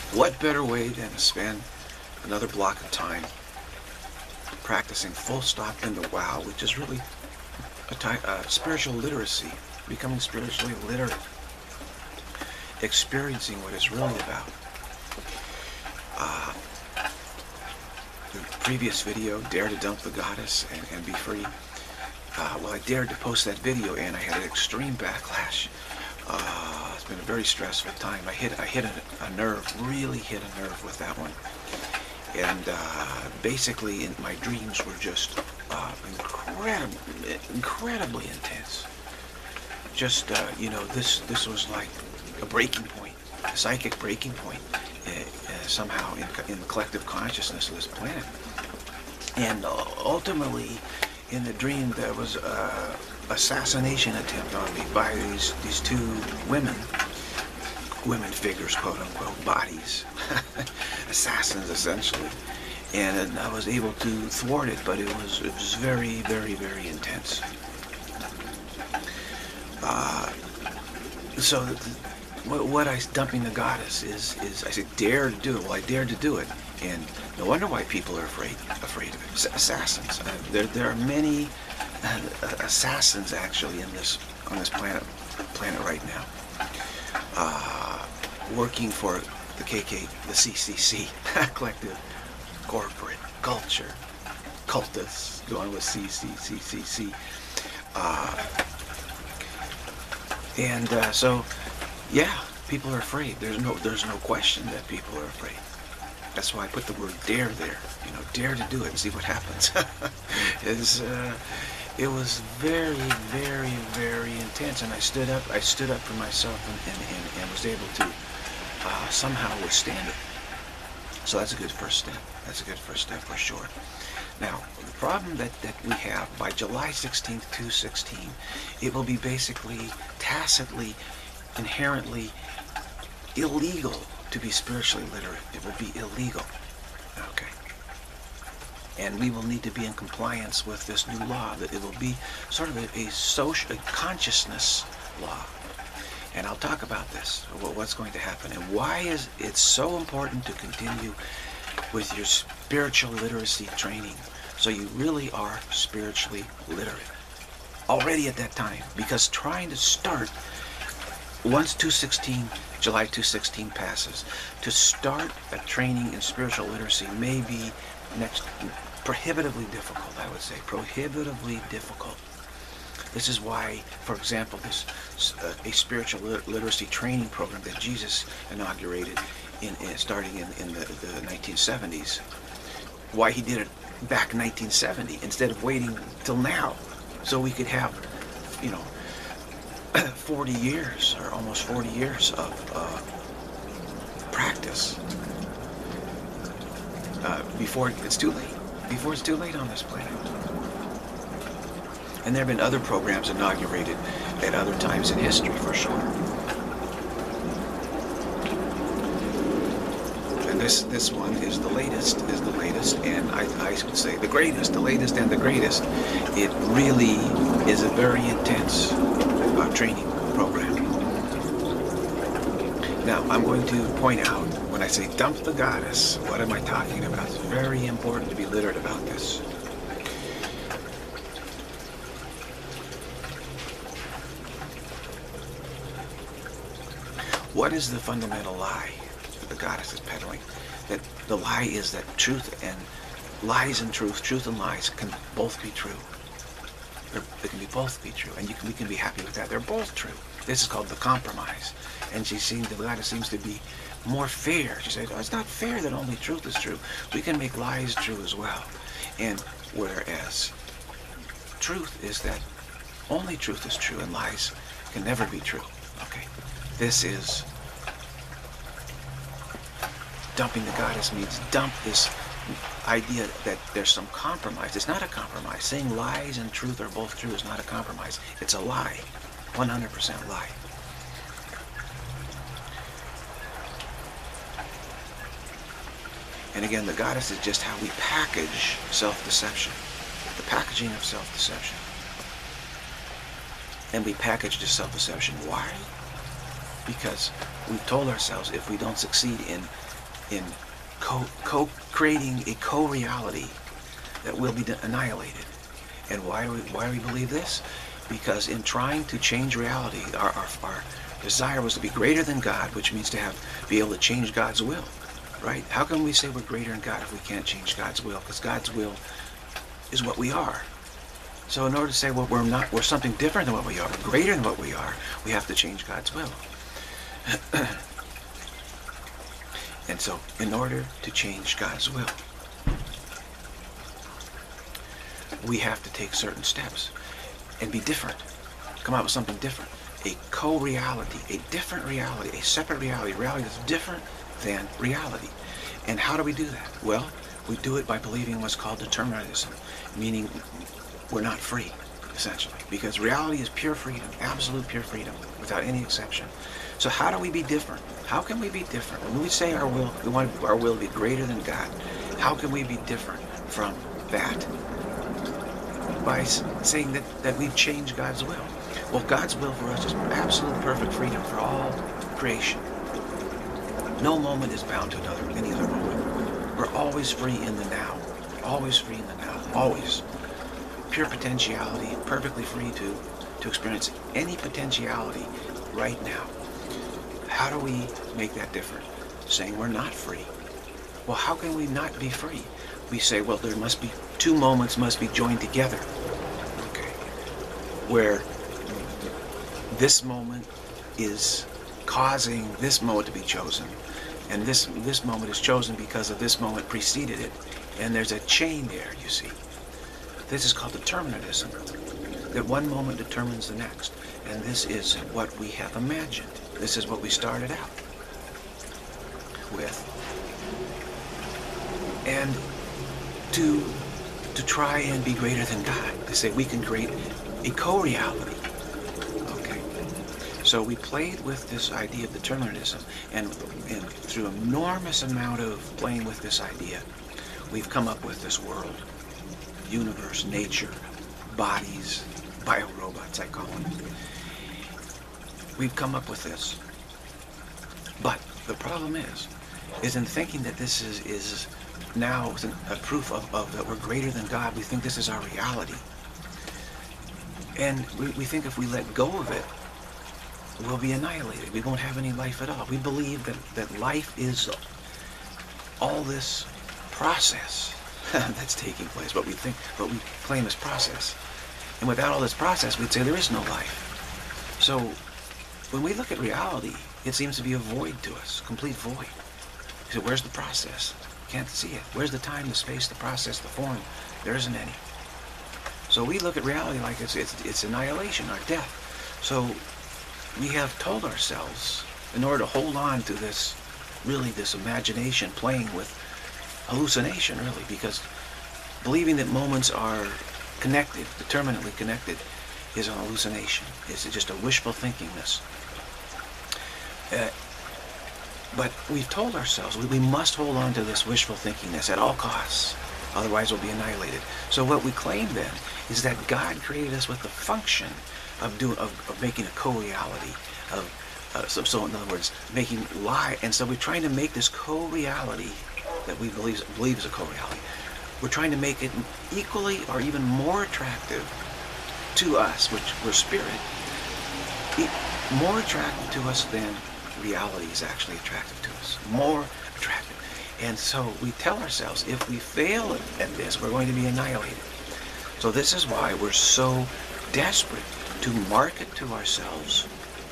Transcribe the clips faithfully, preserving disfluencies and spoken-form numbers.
what better way than to spend another block of time practicing full stop into wow, which is really a type, uh, spiritual literacy, becoming spiritually literate, experiencing what it's really about. Uh, the previous video, Dare to Dump the Goddess and, and Be Free. Uh, well, I dared to post that video and I had an extreme backlash. Uh, it's been a very stressful time. I hit, I hit a, a nerve, really hit a nerve with that one. And uh, basically, in, my dreams were just uh, incredibly, incredibly intense. Just, uh, you know, this this was like a breaking point, a psychic breaking point, uh, uh, somehow in, in the collective consciousness of this planet. And uh, ultimately, in the dream, there was an assassination attempt on me by these these two women. Women figures, quote unquote, bodies, assassins essentially, and I was able to thwart it, but it was it was very, very, very intense. Uh, so the, what, what I dumping the goddess is is I said dare to do it. Well, I dared to do it, and no wonder why people are afraid afraid of it. Assassins. Uh, there there are many uh, assassins actually in this on this planet planet right now. Uh, working for the K K, the C C C, collective, corporate, culture, cultists, going with C C C C C. Uh, and uh, so, yeah, people are afraid. There's no, there's no question that people are afraid. That's why I put the word dare there. You know, dare to do it and see what happens. it's, uh, It was very, very, very intense, and I stood up. I stood up for myself, and, and, and, and was able to uh, somehow withstand it. So that's a good first step. That's a good first step for sure. Now, the problem that, that we have by July sixteenth, two sixteen, it will be basically tacitly, inherently illegal to be spiritually literate. It will be illegal. Okay. And we will need to be in compliance with this new law, that it will be sort of a, a social, a consciousness law. And I'll talk about this, what's going to happen, and why is it so important to continue with your spiritual literacy training, so you really are spiritually literate already at that time. Because trying to start, once two sixteen, July two sixteen passes, to start a training in spiritual literacy may be next prohibitively difficult, I would say, prohibitively difficult. This is why, for example, this uh, a spiritual literacy training program that Jesus inaugurated in, in starting in, in the, the nineteen seventies, why he did it back in nineteen seventy instead of waiting till now, so we could have, you know, forty years or almost forty years of uh, practice uh, before it's too late. Before it's too late on this planet. And there have been other programs inaugurated at other times in history, for sure. And this this one is the latest, is the latest, and I, I would say the greatest, the latest and the greatest. It really is a very intense uh, training program. Now, I'm going to point out, when I say dump the goddess, what am I talking about? It's very important to be literate about this. What is the fundamental lie that the goddess is peddling? That the lie is that truth and lies and truth, truth and lies can both be true. They're, they can be both be true, and you can, we can be happy with that. They're both true. This is called the compromise. And she seems, the goddess seems to be more fair. She says, oh, it's not fair that only truth is true. We can make lies true as well. And whereas truth is that only truth is true and lies can never be true. Okay. This is dumping the goddess means dump this idea that there's some compromise. It's not a compromise. Saying lies and truth are both true is not a compromise. It's a lie. one hundred percent lie. And again, the goddess is just how we package self-deception. The packaging of self-deception. And we package the self-deception. Why? Because we've told ourselves if we don't succeed in in co, co creating a co-reality that will be annihilated. And why do we, why do we believe this? Because in trying to change reality, our, our, our desire was to be greater than God, which means to have be able to change God's will, right? How can we say we're greater than God if we can't change God's will? Because God's will is what we are. So in order to say, well, we're not, we're something different than what we are, we're greater than what we are, we have to change God's will. And so, in order to change God's will, we have to take certain steps and be different. Come out with something different. A co-reality, a different reality, a separate reality, a reality that's different than reality. And how do we do that? Well, we do it by believing what's called determinism, meaning we're not free, essentially, because reality is pure freedom, absolute pure freedom, without any exception. So how do we be different? How can we be different? When we say our will, we want our will to be greater than God, how can we be different from that? By saying that, that we've changed God's will. Well, God's will for us is absolute perfect freedom for all creation. No moment is bound to another, any other moment. We're always free in the now. Always free in the now. Always. Pure potentiality, perfectly free to, to experience any potentiality right now. How do we make that different? Saying we're not free. Well, how can we not be free? We say, well, there must be, two moments must be joined together. Okay. Where this moment is causing this moment to be chosen. And this, this moment is chosen because of this moment preceded it. And there's a chain there, you see. This is called determinism. That one moment determines the next. And this is what we have imagined. This is what we started out with. And to, to try and be greater than God, to say we can create a co-reality. Okay. So we played with this idea of determinism, and, and through an enormous amount of playing with this idea, we've come up with this world, universe, nature, bodies, biorobots, I call them. We've come up with this. But the problem is, is in thinking that this is, is now a proof of, of that we're greater than God, we think this is our reality. And we, we think if we let go of it, we'll be annihilated. We won't have any life at all. We believe that, that life is all this process that's taking place, what we think, what we claim is process. And without all this process, we'd say there is no life. So when we look at reality, it seems to be a void to us, complete void. So where's the process? Can't see it. Where's the time, the space, the process, the form? There isn't any. So we look at reality like it's, it's, it's annihilation, our death. So we have told ourselves, in order to hold on to this, really this imagination playing with hallucination, really, because believing that moments are connected, determinately connected, is an hallucination. It's just a wishful thinkingness. Uh, but we've told ourselves we, we must hold on to this wishful thinkingness at all costs, otherwise we'll be annihilated. So what we claim then is that God created us with the function of doing of, of making a co-reality, of uh, so, so in other words, making lie, and so we're trying to make this co-reality that we believe believe is a co-reality. We're trying to make it equally or even more attractive to us, which we're spirit, more attractive to us than reality is actually attractive to us. More attractive. And so we tell ourselves, if we fail at this, we're going to be annihilated. So this is why we're so desperate to market to ourselves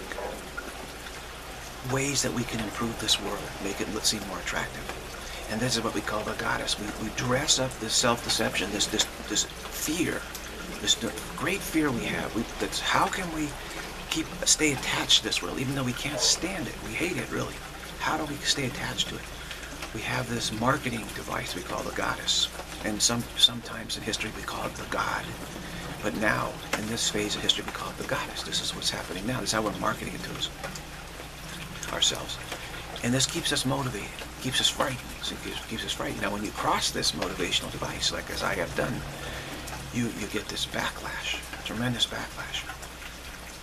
ways that we can improve this world, make it seem more attractive. And this is what we call the goddess. We, we dress up this self-deception, this, this, this fear, this great fear we have. We, that's how can we keep stay attached to this world, even though we can't stand it. We hate it, really. How do we stay attached to it? We have this marketing device we call the goddess. And some sometimes in history we call it the god. But now, in this phase of history, we call it the goddess. This is what's happening now. This is how we're marketing it to us, ourselves. And this keeps us motivated, keeps us frightened. So it keeps, keeps us frightened. Now, when you cross this motivational device, like as I have done, you, you get this backlash, tremendous backlash.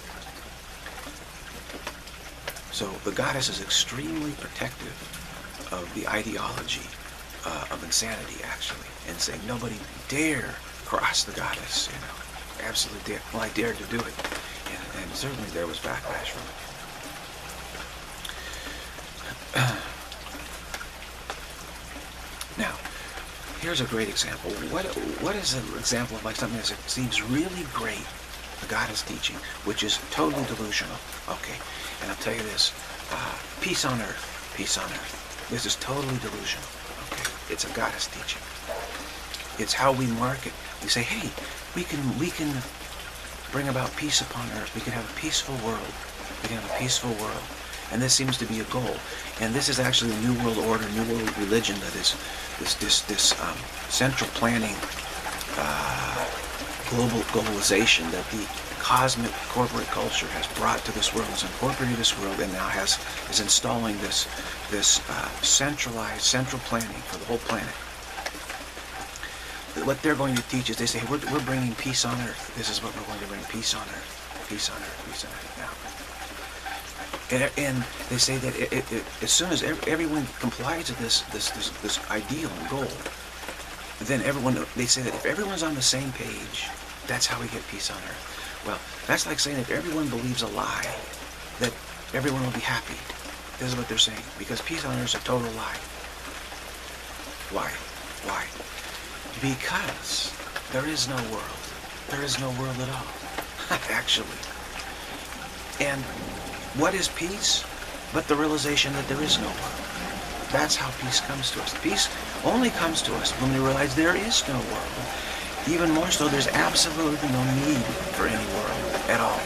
So the goddess is extremely protective of the ideology uh, of insanity, actually, and saying nobody dare cross the goddess, you know, absolutely dare. Well, I dared to do it, and, and certainly there was backlash from it. Now, here's a great example. What what is an example of like something that seems really great, the goddess teaching, which is totally delusional? Okay, and I'll tell you this: uh, peace on earth, peace on earth. This is totally delusional. Okay, it's a goddess teaching. It's how we market. We say, hey, we can we can bring about peace upon earth. We can have a peaceful world. We can have a peaceful world. And this seems to be a goal. And this is actually a New World Order, New World religion that is this this this um, central planning, uh, global globalization that the cosmic corporate culture has brought to this world, has incorporated this world, and now has is installing this this uh, centralized central planning for the whole planet. What they're going to teach is they say, hey, we're we're bringing peace on earth. This is what we're going to bring: peace on earth, peace on earth, peace on earth. Now. And, and they say that it, it, it, as soon as everyone complies with this, this this this ideal and goal, then everyone, they say that if everyone's on the same page, that's how we get peace on earth. Well, that's like saying if everyone believes a lie, that everyone will be happy. This is what they're saying, because peace on earth is a total lie. Why? Why? Because there is no world. There is no world at all, actually. And what is peace but the realization that there is no world? That's how peace comes to us. Peace only comes to us when we realize there is no world. Even more so, there's absolutely no need for any world at all.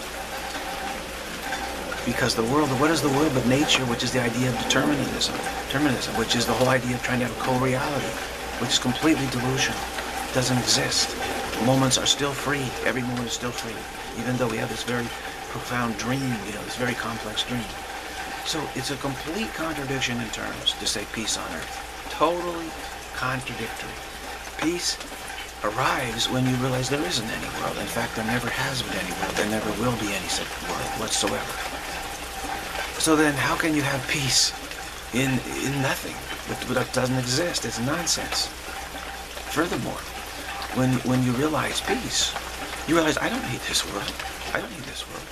Because the world, what is the world but nature, which is the idea of determinism, determinism, which is the whole idea of trying to have a co-reality, which is completely delusional. It doesn't exist. Moments are still free. Every moment is still free, even though we have this very profound dream, you know, this very complex dream. So it's a complete contradiction in terms to say peace on earth. Totally contradictory. Peace arrives when you realize there isn't any world. In fact, there never has been any world. There never will be any such world whatsoever. So then how can you have peace in in nothing? That doesn't exist. It's nonsense. Furthermore, when when you realize peace, you realize I don't need this world. I don't need this world.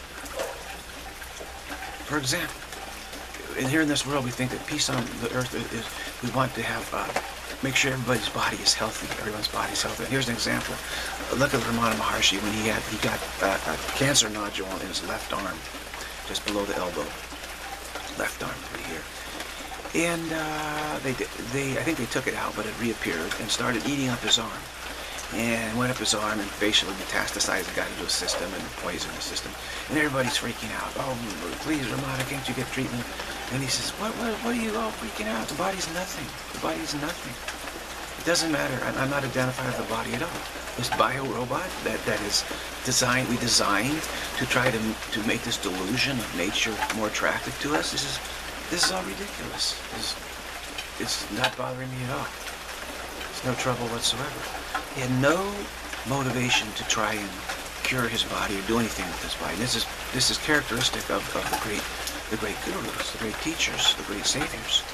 For example, and here in this world, we think that peace on the earth is, is we want to have, uh, make sure everybody's body is healthy, everyone's body is healthy. Here's an example. Look at Ramana Maharshi when he had, he got uh, a cancer nodule in his left arm, just below the elbow, left arm right here. And uh, they, they, I think they took it out, but it reappeared and started eating up his arm. And went up his arm and facially metastasized and got into his system and poisoned his system. And everybody's freaking out. Oh, please, Ramana, can't you get treatment? And he says, what, what, what are you all freaking out? The body's nothing. The body's nothing. It doesn't matter. I'm, I'm not identified with the body at all. This bio-robot that, that is designed, we designed to try to, to make this delusion of nature more attractive to us. This is, this is all ridiculous. It's, it's not bothering me at all. There's no trouble whatsoever. He had no motivation to try and cure his body or do anything with his body. This is this is characteristic of, of the great the great gurus, the great teachers, the great saviors.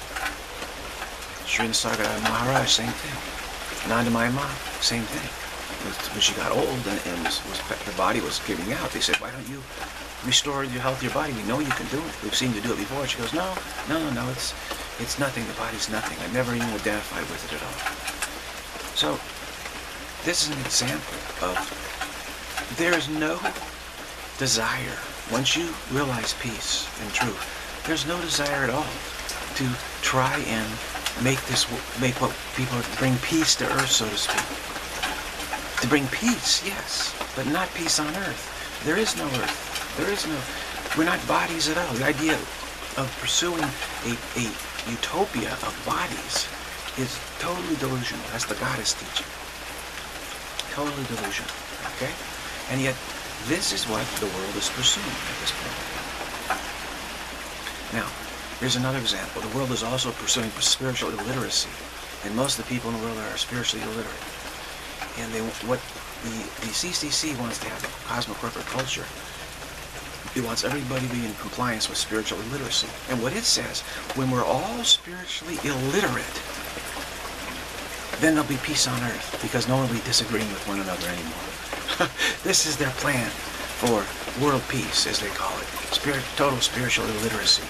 Sri Nisarga Maharaj, same thing. Nanda Mayama, same thing. When she got old and, and was, was, her body was giving out, they said, why don't you restore your health, your body? We know you can do it. We've seen you do it before. She goes, no, no, no, no, it's it's nothing. The body's nothing. I never even identified with it at all. So this is an example of there is no desire. Once you realize peace and truth, there's no desire at all to try and make this, make what people bring peace to earth, so to speak. To bring peace, yes, but not peace on earth. There is no earth. There is no, we're not bodies at all. The idea of pursuing a, a utopia of bodies is totally delusional. That's the goddess teaching. Totally delusional, okay? And yet, this is what the world is pursuing at this point. Now, here's another example. The world is also pursuing spiritual illiteracy, and most of the people in the world are spiritually illiterate. And they, what the, the C C C wants to have, a cosmic corporate culture, It wants everybody to be in compliance with spiritual illiteracy. And what it says, when we're all spiritually illiterate, then there'll be peace on earth, because no one will be disagreeing with one another anymore. This is their plan for world peace, as they call it. Spirit, total spiritual illiteracy.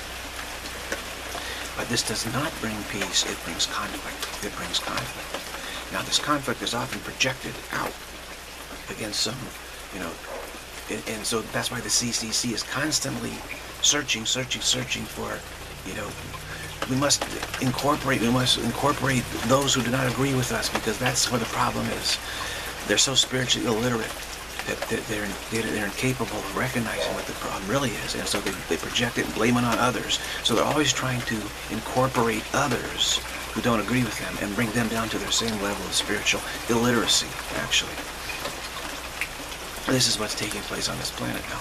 But this does not bring peace, it brings conflict. It brings conflict. Now this conflict is often projected out against some, you know, and, and so that's why the C C C is constantly searching, searching, searching for, you know, we must incorporate, we must incorporate those who do not agree with us, because that's where the problem is. They're so spiritually illiterate that they're, they're, they're incapable of recognizing what the problem really is, and so they, they project it and blame it on others. So they're always trying to incorporate others who don't agree with them and bring them down to their same level of spiritual illiteracy, actually. This is what's taking place on this planet now.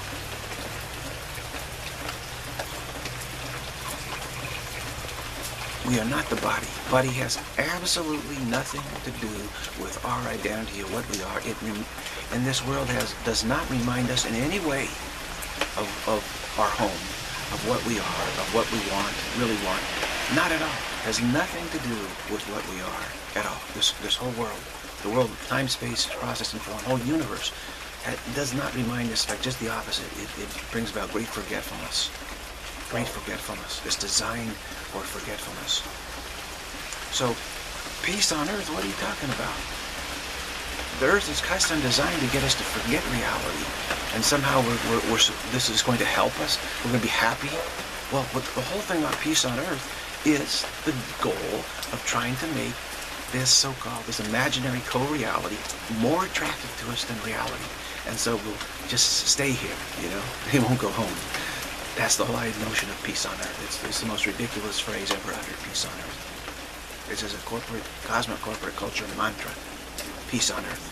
We are not the body. Body has absolutely nothing to do with our identity or what we are. It and this world has does not remind us in any way of, of our home, of what we are, of what we want, really want. Not at all. Has nothing to do with what we are at all. This this whole world, the world of time, space, process, and form, whole universe, it does not remind us. In fact, just the opposite. It, it brings about great forgetfulness. Great forgetfulness. It's designed for forgetfulness. So, peace on earth, what are you talking about? The earth is custom designed to get us to forget reality. And somehow we're, we're, we're, this is going to help us. We're going to be happy. Well, what, the whole thing about peace on earth is the goal of trying to make this so-called, this imaginary co-reality more attractive to us than reality. And so we'll just stay here, you know? They won't go home. That's the whole notion of peace on earth. It's, it's the most ridiculous phrase ever uttered, peace on earth. It's as a corporate, cosmic corporate culture mantra. Peace on earth.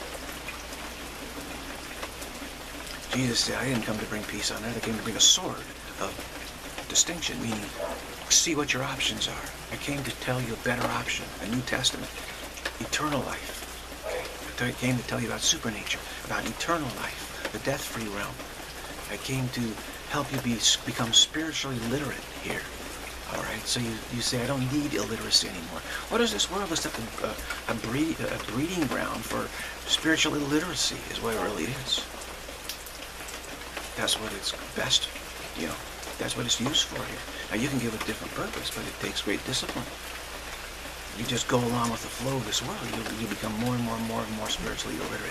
Jesus said, I didn't come to bring peace on earth. I came to bring a sword of distinction, meaning see what your options are. I came to tell you a better option, a New Testament, eternal life. Okay? I came to tell you about supernature, about eternal life, the death-free realm. I came to help you be become spiritually literate here. All right, so you, you say, I don't need illiteracy anymore. What is this world except a, a, breed, a breeding ground for spiritual illiteracy is what it really is. That's what it's best, you know, that's what it's used for here. Now you can give it a different purpose, but it takes great discipline. You just go along with the flow of this world, you, you become more and more and more and more spiritually illiterate.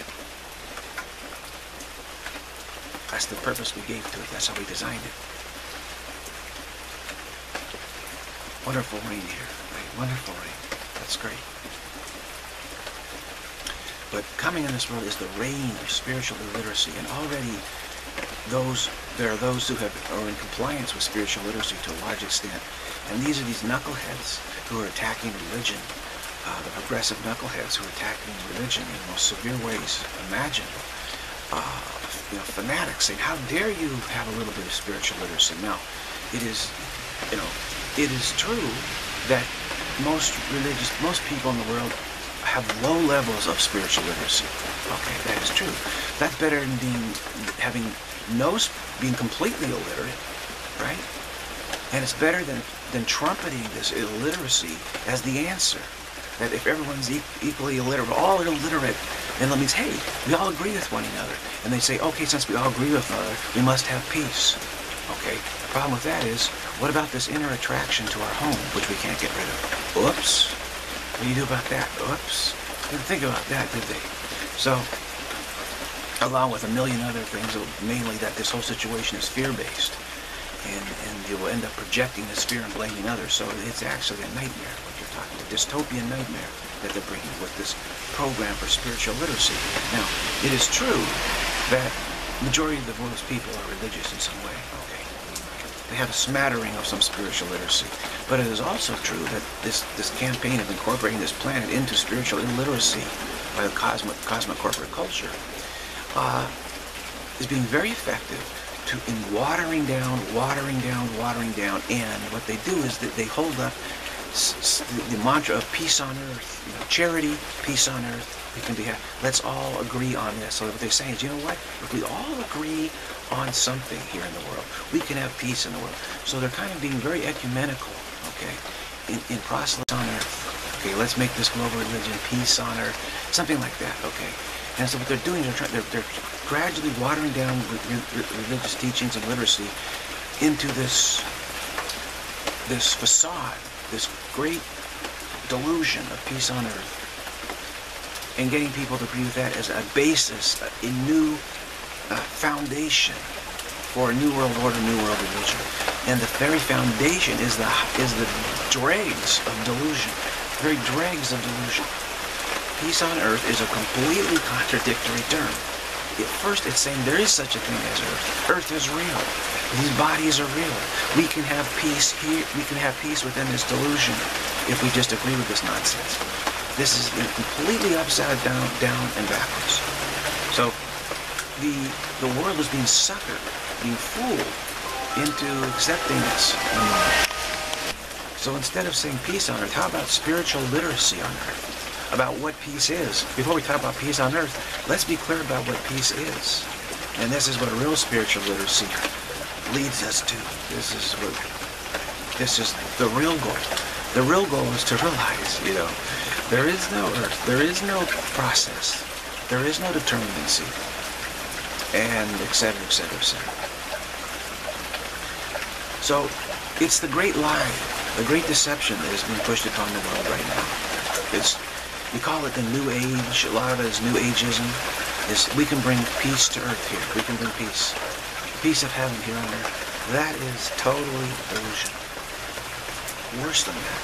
That's the purpose we gave to it. That's how we designed it. Wonderful rain here. Right? Wonderful rain. That's great. But coming in this world is the reign of spiritual illiteracy. And already those there are those who have are in compliance with spiritual literacy to a large extent. And these are these knuckleheads who are attacking religion. Uh, the progressive knuckleheads who are attacking religion in the most severe ways imaginable. Uh, you know, fanatics saying, how dare you have a little bit of spiritual literacy? Now, it is, you know, it is true that most religious, most people in the world have low levels of spiritual literacy. Okay, that is true. That's better than being, having no, being completely illiterate, right? And it's better than, than trumpeting this illiteracy as the answer. That if everyone's e equally illiterate, all illiterate, then that means, hey, we all agree with one another. And they say, okay, since we all agree with one another, we must have peace. Okay, the problem with that is, what about this inner attraction to our home, which we can't get rid of? Oops. What do you do about that? Oops. Didn't think about that, did they? So, along with a million other things, mainly that this whole situation is fear-based. And, and you will end up projecting this fear and blaming others. So it's actually a nightmare, what you're talking about, a dystopian nightmare that they're bringing with this program for spiritual literacy. Now, it is true that the majority of the world's people are religious in some way. Okay, they have a smattering of some spiritual literacy. But it is also true that this, this campaign of incorporating this planet into spiritual illiteracy by the cosmic, cosmic corporate culture uh, is being very effective to in watering down, watering down, watering down, and what they do is that they hold up s s the mantra of peace on earth, you know, charity, peace on earth, We can be happy. Let's all agree on this. So what they're saying is, you know what? If we all agree on something here in the world, we can have peace in the world. So they're kind of being very ecumenical, okay, in, in proselytes on earth. Okay, let's make this global religion peace on earth, something like that, okay. And so what they're doing, they're, trying, they're, they're gradually watering down religious teachings and literacy into this, this facade, this great delusion of peace on earth, and getting people to believe that as a basis, a new uh, foundation for a new world order, new world religion. And the very foundation is the is the dregs of delusion, the very dregs of delusion. Peace on earth is a completely contradictory term. At first, it's saying there is such a thing as earth. Earth is real. These bodies are real. We can have peace here. We can have peace within this delusion if we just agree with this nonsense. This is completely upside down, down and backwards. So the the world is being suckered, being fooled into accepting this. So instead of saying peace on earth, how about spiritual literacy on earth? About what peace is. Before we talk about peace on earth, let's be clear about what peace is. And this is what real spiritual literacy leads us to. This is what, this is the real goal. The real goal is to realize, you know, there is no earth, there is no process, there is no determinacy, and et cetera, et cetera, et cetera. So it's the great lie, the great deception that is being pushed upon the world right now. It's We call it the New Age. A lot of it is New Ageism. Is we can bring peace to earth here. We can bring peace. Peace of heaven here on earth. That is totally illusion. Worse than that.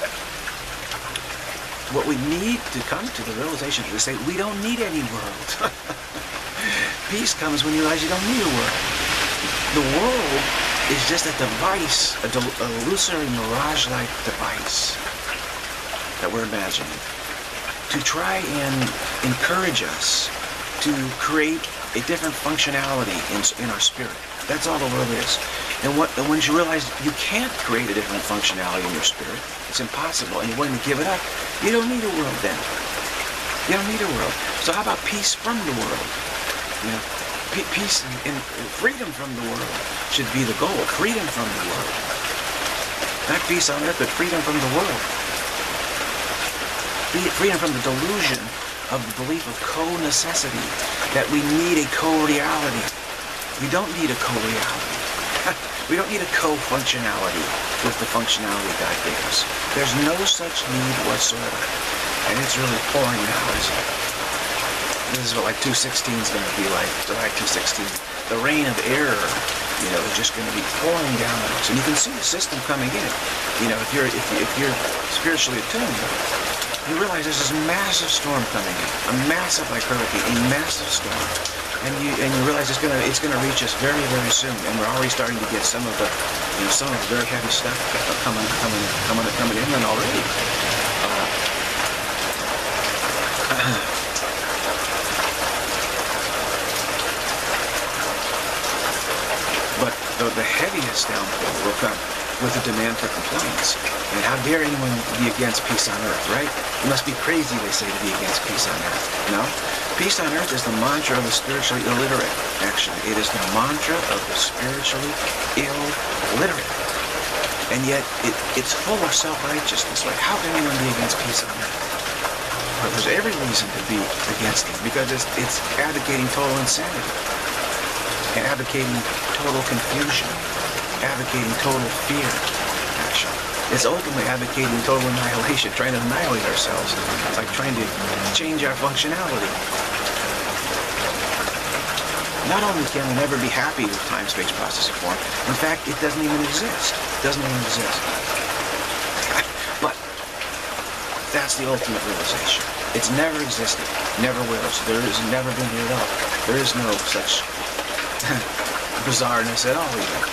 What we need to come to the realization is to say, we don't need any world. Peace comes when you realize you don't need a world. The world is just a device, a, del a illusory mirage-like device that we're imagining, to try and encourage us to create a different functionality in, in our spirit. That's all the world is. And, what, and once you realize you can't create a different functionality in your spirit, it's impossible, and you're willing to give it up, you don't need a world then. You don't need a world. So how about peace from the world? You know, peace and freedom from the world should be the goal. Freedom from the world. Not peace on earth, but freedom from the world. Freedom from the delusion of the belief of co-necessity, that we need a co-reality. We don't need a co-reality. We don't need a co-functionality with the functionality God gave us. There's no such need whatsoever. And it's really pouring now, isn't it? This is what like two sixteen is going to be like, July two sixteen. The reign of error, you know, is just going to be pouring down on us. And you can see the system coming in. You know, if you're, if, you, if you're spiritually attuned, you realize there's this massive storm coming in, a massive, like hurricane, a massive storm, and you and you realize it's gonna it's gonna reach us very very soon, and we're already starting to get some of the, you know, some of the very heavy stuff coming coming coming coming inland already. Uh, but the, the heaviest downpour will come with a demand for compliance. And how dare anyone be against peace on earth, right? You must be crazy, they say, to be against peace on earth. No? Peace on earth is the mantra of the spiritually illiterate, actually. It is the mantra of the spiritually illiterate. And yet, it, it's full of self-righteousness. Like, how can anyone be against peace on earth? Well, there's every reason to be against it, because it's, it's advocating total insanity, and advocating total confusion, advocating total fear, actually. It's ultimately advocating total annihilation, trying to annihilate ourselves. It's like trying to change our functionality. Not only can we never be happy with time-space process of form, in fact, it doesn't even exist. It doesn't even exist. But that's the ultimate realization. It's never existed, never will. So there has never been here at all. There is no such bizarreness at all, even.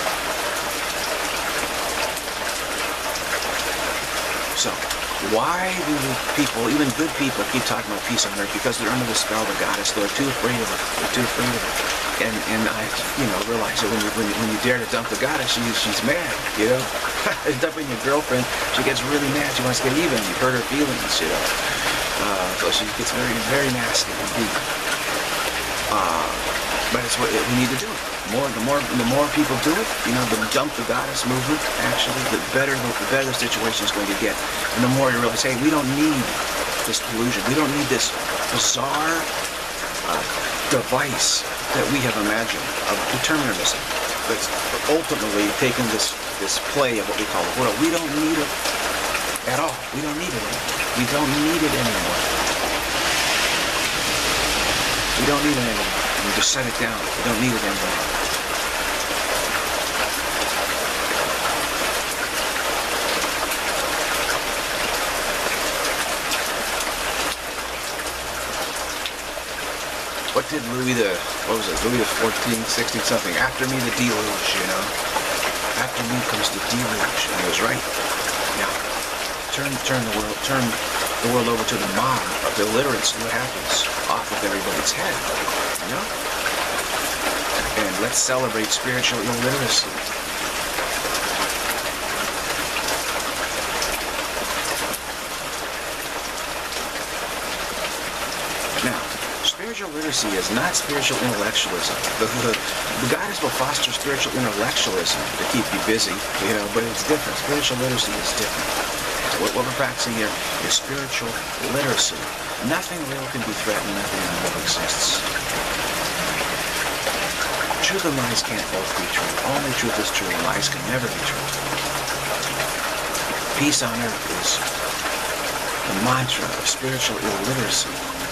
So, why do people, even good people, keep talking about peace on earth? Because they're under the spell of the goddess. They're too afraid of it. They're too afraid of it. And and I, you know, realize that when you when you, when you dare to dump the goddess, she, she's mad. You know, dumping your girlfriend, she gets really mad. She wants to get even. You hurt her feelings. You know. Uh, so she gets very, very nasty indeed. Uh, but it's what we need to do. It. More, the more, the more people do it, you know, the dump the goddess movement. Actually, the better, the, the better the situation is going to get, and the more you really say, we don't need this delusion. We don't need this bizarre uh, device that we have imagined of determinism. That's ultimately taking this this play of what we call the world. We don't need it at all. We don't need it anymore. We don't need it anymore. We don't need it anymore. We just set it down. We don't need it anymore. What did Louis the, what was it, Louis the fourteenth, sixteen something, after me the deluge, you know? After me comes the deluge, and he was right. Now, turn, turn the world, turn the world over to the mob of the illiterates, see what happens off of everybody's head, you know? And let's celebrate spiritual illiteracy. Now, spiritual literacy is not spiritual intellectualism. The, the, the goddess will foster spiritual intellectualism to keep you busy, you know, but it's different. Spiritual literacy is different. What, what we're practicing here is spiritual literacy. Nothing real can be threatened, nothing real exists. Truth and lies can't both be true. Only truth is true, and lies can never be true. Peace on earth is the mantra of spiritual illiteracy.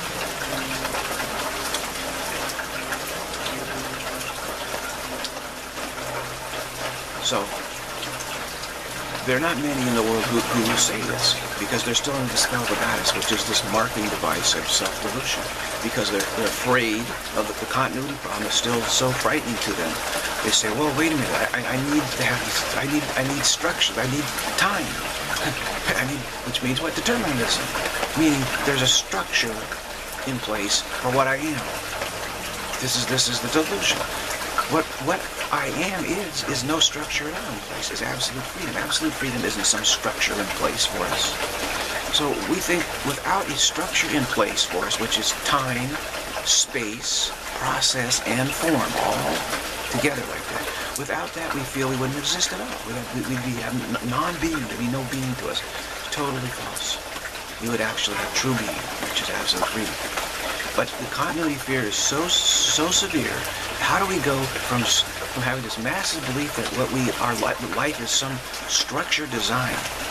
So, there are not many in the world who, who will say this, because they're still in the spell of the goddess, which is this marketing device of self-delusion. Because they're, they're afraid of the, the continuity problem is still so frightening to them. They say, well, wait a minute, I, I need to have this, I need, I need structure, I need time. I need, which means what? Determinism. Meaning there's a structure in place for what I am. This is, this is the delusion. What, what I am is, is no structure at all in place. It's absolute freedom. Absolute freedom isn't some structure in place for us. So we think without a structure in place for us, which is time, space, process, and form, all together like that. Without that, we feel we wouldn't exist at all. We'd be non-being. There'd be no being to us. Totally false. You would actually have true being, which is absolute freedom. But the continuity fear is so, so severe. How do we go from, from having this massive belief that what we our life is some structured design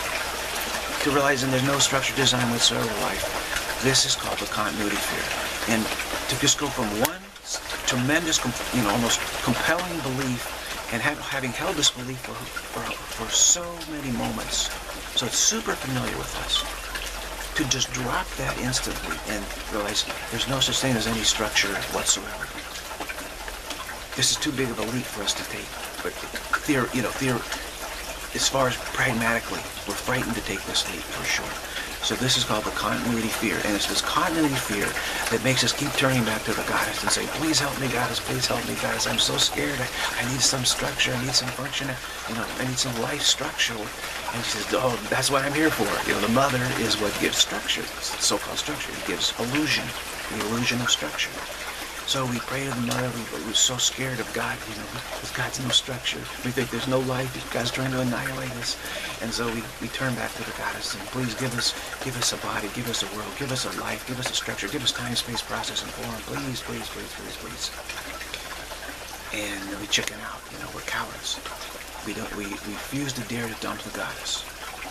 to realizing there's no structured design whatsoever in life? This is called the continuity fear. And to just go from one tremendous, you know, almost compelling belief, and have, having held this belief for, for, for so many moments, so it's super familiar with us, to just drop that instantly and realize there's no such thing as any structure whatsoever. This is too big of a leap for us to take. But theor, you know, theor, as far as pragmatically, we're frightened to take this leap for sure. So this is called the continuity fear, and it's this continuity fear that makes us keep turning back to the goddess and say, please help me, goddess, please help me, goddess. I'm so scared. I, I need some structure. I need some function. You know, I need some life structure. And she says, oh, that's what I'm here for. You know, the mother is what gives structure, so-called structure. It gives illusion, the illusion of structure. So we pray to the mother, we, we're so scared of God, you know, because God's no structure. We think there's no life, God's trying to annihilate us. And so we, we turn back to the goddess and please give us give us a body, give us a world, give us a life, give us a structure, give us time, space, process, and form. Please, please, please, please, please. And we chicken out, you know, we're cowards. We don't we, we refuse to dare to dump the goddess.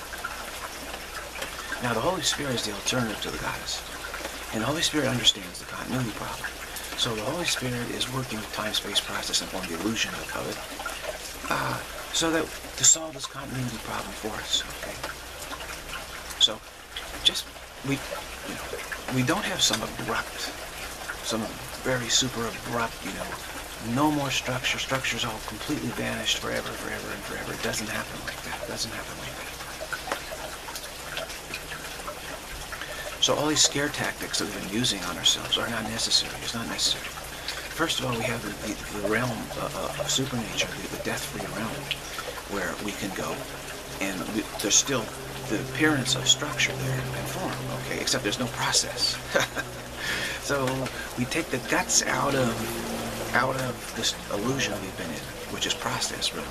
Now the Holy Spirit is the alternative to the goddess. And the Holy Spirit understands the continuity problem. So the Holy Spirit is working with time, space, process, and form, the illusion of it, uh, so that to solve this continuity problem for us. Okay. So, just we, you know, we don't have some abrupt, some very super abrupt, you know, no more structure. Structure's all completely vanished forever, forever, and forever. It doesn't happen like that. It doesn't happen like that. So all these scare tactics that we've been using on ourselves are not necessary. It's not necessary. First of all, we have the, the, the realm uh, of supernature, the, the death-free realm, where we can go, and we, there's still the appearance of structure there and form, okay, except there's no process. So we take the guts out of out of this illusion we've been in, which is process, really.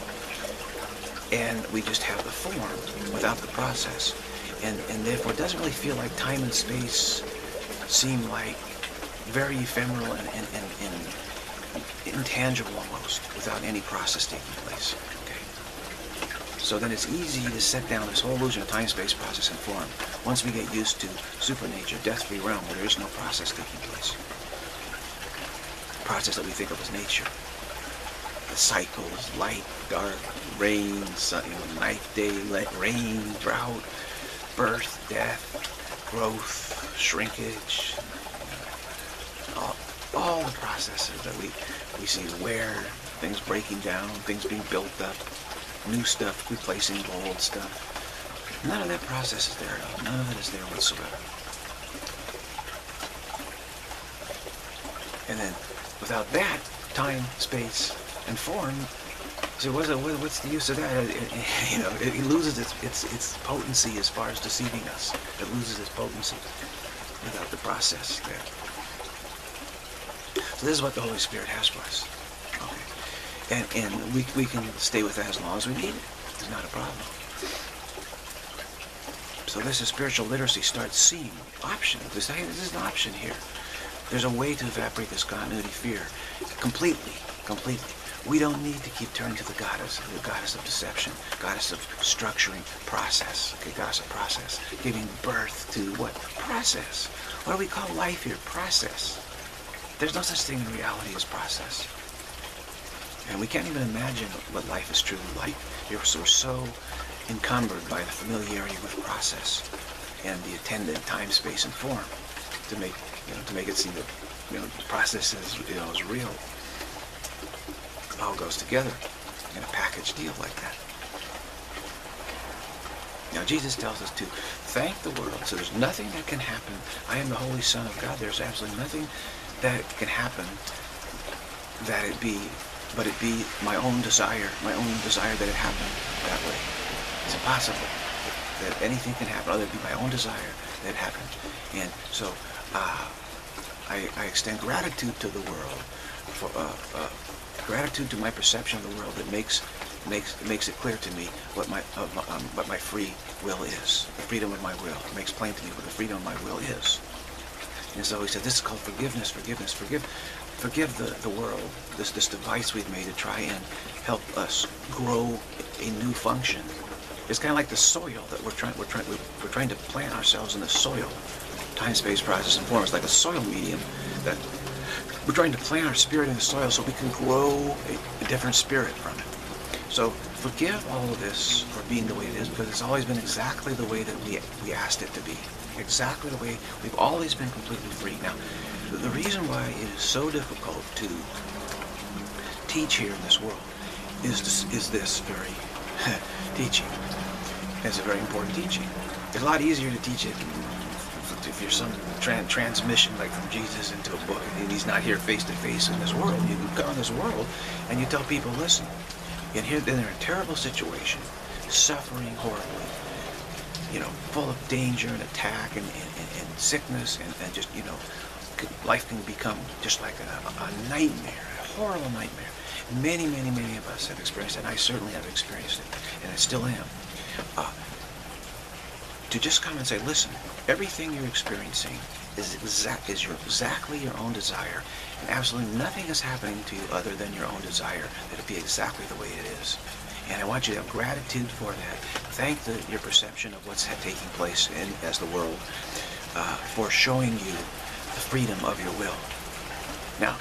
And we just have the form without the process. And, and therefore it doesn't really feel like time and space seem like very ephemeral and, and, and, and intangible almost, without any process taking place. Okay. So then it's easy to set down this whole illusion of time, space, process, and form once we get used to supernature, death-free realm, where there is no process taking place. The process that we think of as nature. The cycles, light, dark, rain, sun, you know, night, day, rain, drought, birth, death, growth, shrinkage, all, all the processes that we, we see, wear, things breaking down, things being built up, new stuff replacing old stuff. None of that process is there at all. None of it is there whatsoever. And then, without that, time, space, and form, so what's, what's the use of that? It, it, you know, it, it loses its, its, its potency as far as deceiving us. It loses its potency without the process there. So this is what the Holy Spirit has for us. Okay. And, and we, we can stay with that as long as we need it. It's not a problem. So this is spiritual literacy. Starts seeing options. This, hey, this is an option here. There's a way to evaporate this continuity fear completely, completely. We don't need to keep turning to the goddess, the goddess of deception, goddess of structuring, process, okay, goddess of process, giving birth to what? Process. What do we call life here? Process. There's no such thing in reality as process. And we can't even imagine what life is truly like. We're so, we're so encumbered by the familiarity with process and the attendant time, space, and form to make, you know, to make it seem that, you know, the process is, you know, is real. It all goes together in a package deal like that. Now Jesus tells us to thank the world. So there's nothing that can happen. I am the Holy Son of God. There's absolutely nothing that can happen that it be, but it be my own desire, my own desire that it happen that way. It's impossible that anything can happen other than be my own desire that it happen. And so uh, I, I extend gratitude to the world for uh, uh, gratitude to my perception of the world that makes makes makes it clear to me what my, uh, um, what my free will is, the freedom of my will. It makes plain to me what the freedom of my will is. And so he said, this is called forgiveness, forgiveness, forgive, forgive the the world. This this device we've made to try and help us grow a new function. It's kind of like the soil that we're trying we're trying we're trying to plant ourselves in the soil. Time, space, process, and form. It's like a soil medium that we're trying to plant our spirit in the soil so we can grow a, a different spirit from it. So forgive all of this for being the way it is, because it's always been exactly the way that we we asked it to be. Exactly the way we've always been completely free. Now, the, the reason why it is so difficult to teach here in this world is this, is this very teaching. It's a very important teaching. It's a lot easier to teach it if you're some tra transmission like from Jesus into a book, and he's not here face to face in this world. You come in this world and you tell people, listen, and here they're in a terrible situation, suffering horribly, you know, full of danger and attack and, and, and sickness, and, and just, you know, life can become just like a, a nightmare, a horrible nightmare. Many, many, many of us have experienced it, and I certainly have experienced it, and I still am. Uh, to just come and say, listen, everything you're experiencing is exact is your exactly your own desire, and absolutely nothing is happening to you other than your own desire, that it be exactly the way it is. And I want you to have gratitude for that. Thank the, your perception of what's taking place in as the world uh, for showing you the freedom of your will. Now,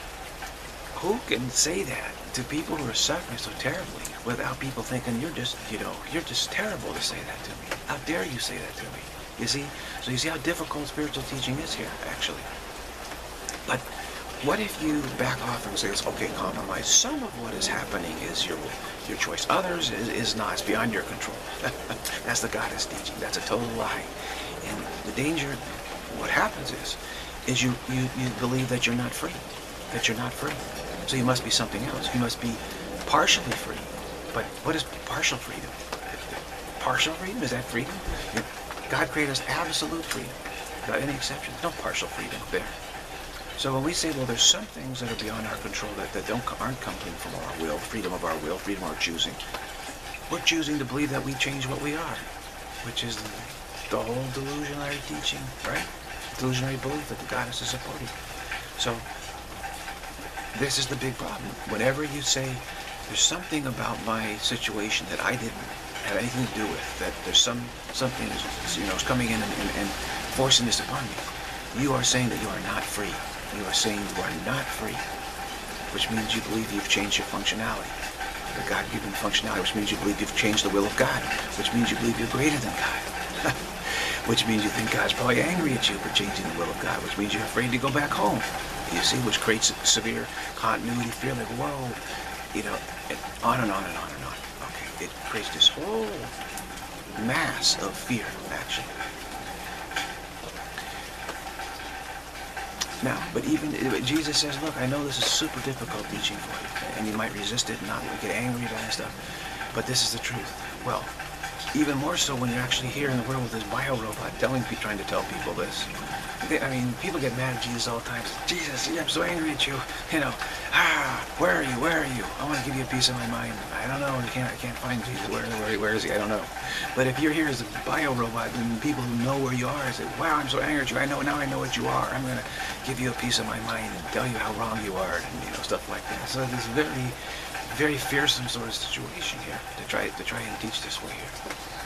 who can say that to people who are suffering so terribly without people thinking you're just, you know, you're just terrible to say that to me? How dare you say that to me? You see? So you see how difficult spiritual teaching is here, actually. But what if you back off and say, okay, compromise. Some of what is happening is your your choice. Others is, is not. It's beyond your control. That's the goddess teaching. That's a total lie. And the danger, what happens is, is you, you, you believe that you're not free. That you're not free. So you must be something else. You must be partially free. But what is partial freedom? partial freedom? Is that freedom? God created us absolute freedom, without any exceptions. No partial freedom there. So when we say, well, there's some things that are beyond our control that, that don't aren't coming from our will, freedom of our will, freedom of our choosing, we're choosing to believe that we change what we are, which is the, the whole delusionary teaching, right? Delusionary belief that the goddess is supporting. So this is the big problem. Whenever you say there's something about my situation that I didn't have anything to do with, that there's some something is, you know, is coming in and, and, and forcing this upon me, you are saying that you are not free. You are saying you are not free, which means you believe you've changed your functionality, the God-given functionality, which means you believe you've changed the will of God, which means you believe you're greater than God, which means you think God's probably angry at you for changing the will of God, which means you're afraid to go back home. You see, which creates severe continuity fear, like, whoa, you know, and on and on and on and on. Okay, it creates this whole mass of fear, actually. Now, but even Jesus says, look, I know this is super difficult teaching for you, and you might resist it and not get angry about it and stuff, but this is the truth. Well, even more so when you're actually here in the world with this bio-robot telling, trying to tell people this. They, I mean, people get mad at Jesus all the time. Jesus, I'm so angry at you. You know, ah, where are you? Where are you? I want to give you a piece of my mind. I don't know. I can't. I can't find Jesus. Where, where, where is he? I don't know. But if you're here as a bio-robot, then people who know where you are say, "Wow, I'm so angry at you. I know now. I know what you are. I'm going to give you a piece of my mind and tell you how wrong you are, and you know, stuff like that." So this very, very fearsome sort of situation here to try to try and teach this way here.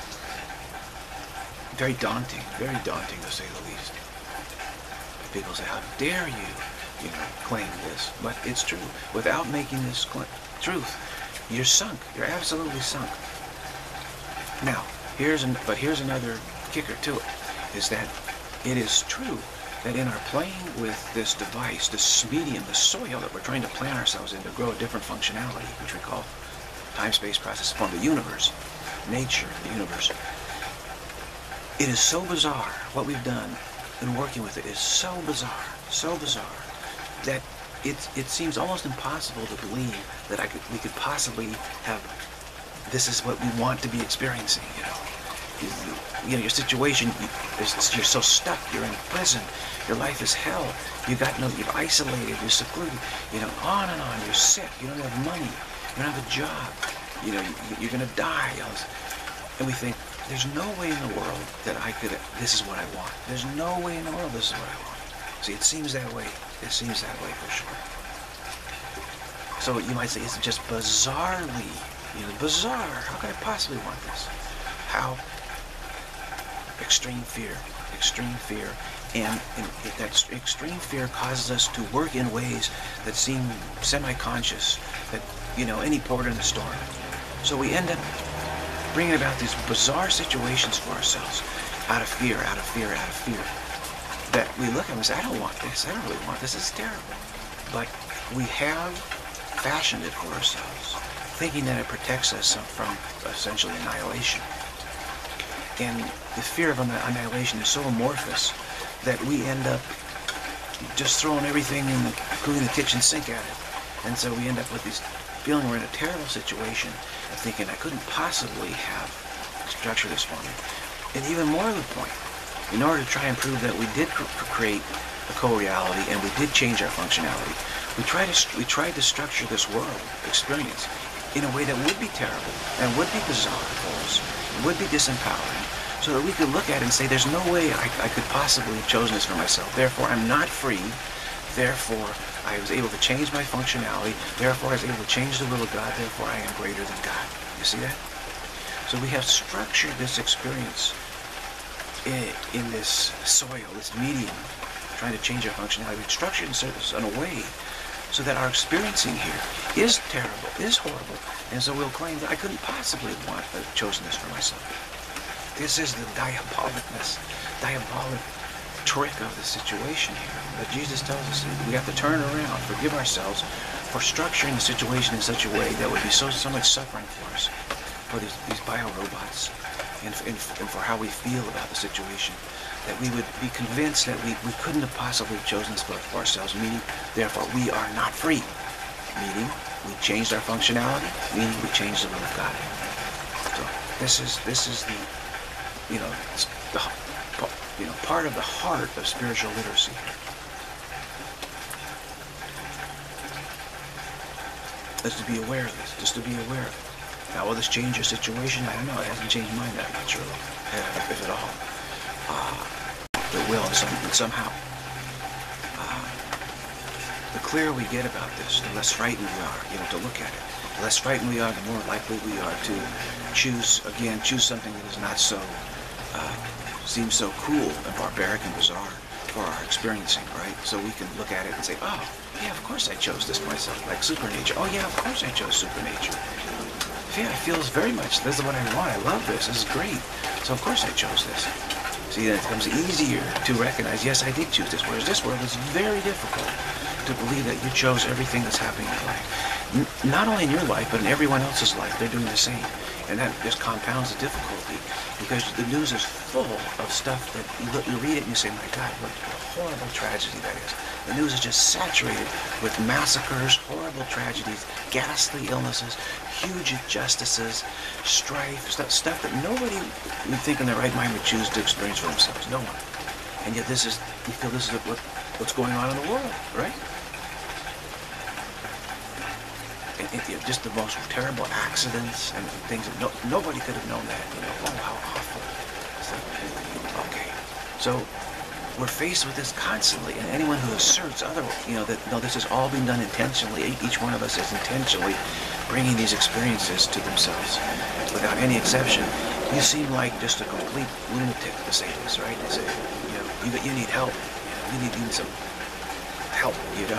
Very daunting. Very daunting to say the least. People say, how dare you, you know, claim this? But it's true. Without making this truth, you're sunk. You're absolutely sunk. Now, here's an, but here's another kicker to it, is that it is true that in our playing with this device, this medium, the soil that we're trying to plant ourselves in to grow a different functionality, which we call time-space process form, the universe, nature, the universe, it is so bizarre what we've done. And working with it is so bizarre, so bizarre, that it, it seems almost impossible to believe that I could, we could possibly have, this is what we want to be experiencing, you know. You, you know, your situation, you, you're so stuck, you're in prison, your life is hell, you got no, you're isolated, you're secluded, you know, on and on, you're sick, you don't have money, you don't have a job, you know, you, you're gonna die, and we think, there's no way in the world that I could, this is what I want. There's no way in the world this is what I want. See, it seems that way. It seems that way for sure. So you might say, it's just bizarrely, you know, bizarre. How could I possibly want this? How? Extreme fear. Extreme fear. And, and that extreme fear causes us to work in ways that seem semi-conscious, that, you know, any port in a storm. So we end up bringing about these bizarre situations for ourselves, out of fear, out of fear, out of fear, that we look at and say, I don't want this, I don't really want this, it's terrible. But we have fashioned it for ourselves, thinking that it protects us from essentially annihilation. And the fear of annihilation is so amorphous that we end up just throwing everything in the, including the kitchen sink at it. And so we end up with these feeling we're in a terrible situation and thinking I couldn't possibly have structured this for me. And even more to the point, in order to try and prove that we did cr create a co-reality and we did change our functionality, we tried to we tried to structure this world experience in a way that would be terrible and would be bizarre for us, would be disempowering, so that we could look at it and say, there's no way I, I could possibly have chosen this for myself. Therefore, I'm not free. Therefore, I was able to change my functionality. Therefore, I was able to change the will of God. Therefore, I am greater than God. You see that? So we have structured this experience in, in this soil, this medium, trying to change our functionality. We've structured it in a way so that our experiencing here is terrible, is horrible. And so we'll claim that I couldn't possibly want have chosen this for myself. This is the diabolicness, diabolic trick of the situation here. But Jesus tells us we have to turn around, forgive ourselves for structuring the situation in such a way that would be so so much suffering for us, for these, these bio-robots, and, and, and for how we feel about the situation, that we would be convinced that we, we couldn't have possibly chosen this for, for ourselves, meaning, therefore, we are not free. Meaning, we changed our functionality, meaning we changed the will of God. So, This is this is the, you know, the, you know, part of the heart of spiritual literacy. Is to be aware of this, just to be aware of it. Now, will this change your situation? I don't know. It hasn't changed mine that much, really, uh, if at all. Uh, it will, in some, somehow. Uh, the clearer we get about this, the less frightened we are, you know, to look at it. The less frightened we are, the more likely we are to choose, again, choose something that is not so, uh, seems so cruel and barbaric and bizarre for our experiencing, right? So we can look at it and say, oh, yeah, of course I chose this myself, like Supernature. Oh yeah, of course I chose Supernature. Yeah, it feels very much, this is what I want, I love this, this is great. So of course I chose this. See, then it becomes easier to recognize, yes, I did choose this, whereas this world is very difficult to believe that you chose everything that's happening in your life. N not only in your life, but in everyone else's life, they're doing the same. And that just compounds the difficulty, because the news is full of stuff that you, look, you read it and you say, my God, what a horrible tragedy that is. The news is just saturated with massacres, horrible tragedies, ghastly illnesses, huge injustices, strife, stuff, stuff that nobody would think in their right mind would choose to experience for themselves. No one. And yet this is, we feel this is what, what's going on in the world, right? And, and, you know, just the most terrible accidents and things that no, nobody could have known that. You know, oh, how awful. So, okay. So, we're faced with this constantly, and anyone who asserts other, you know, that no, this has all been done intentionally, each one of us is intentionally bringing these experiences to themselves, without any exception, you seem like just a complete lunatic to say this, right? They say, you know, you, you need help, you, know, you need, need some help, you know?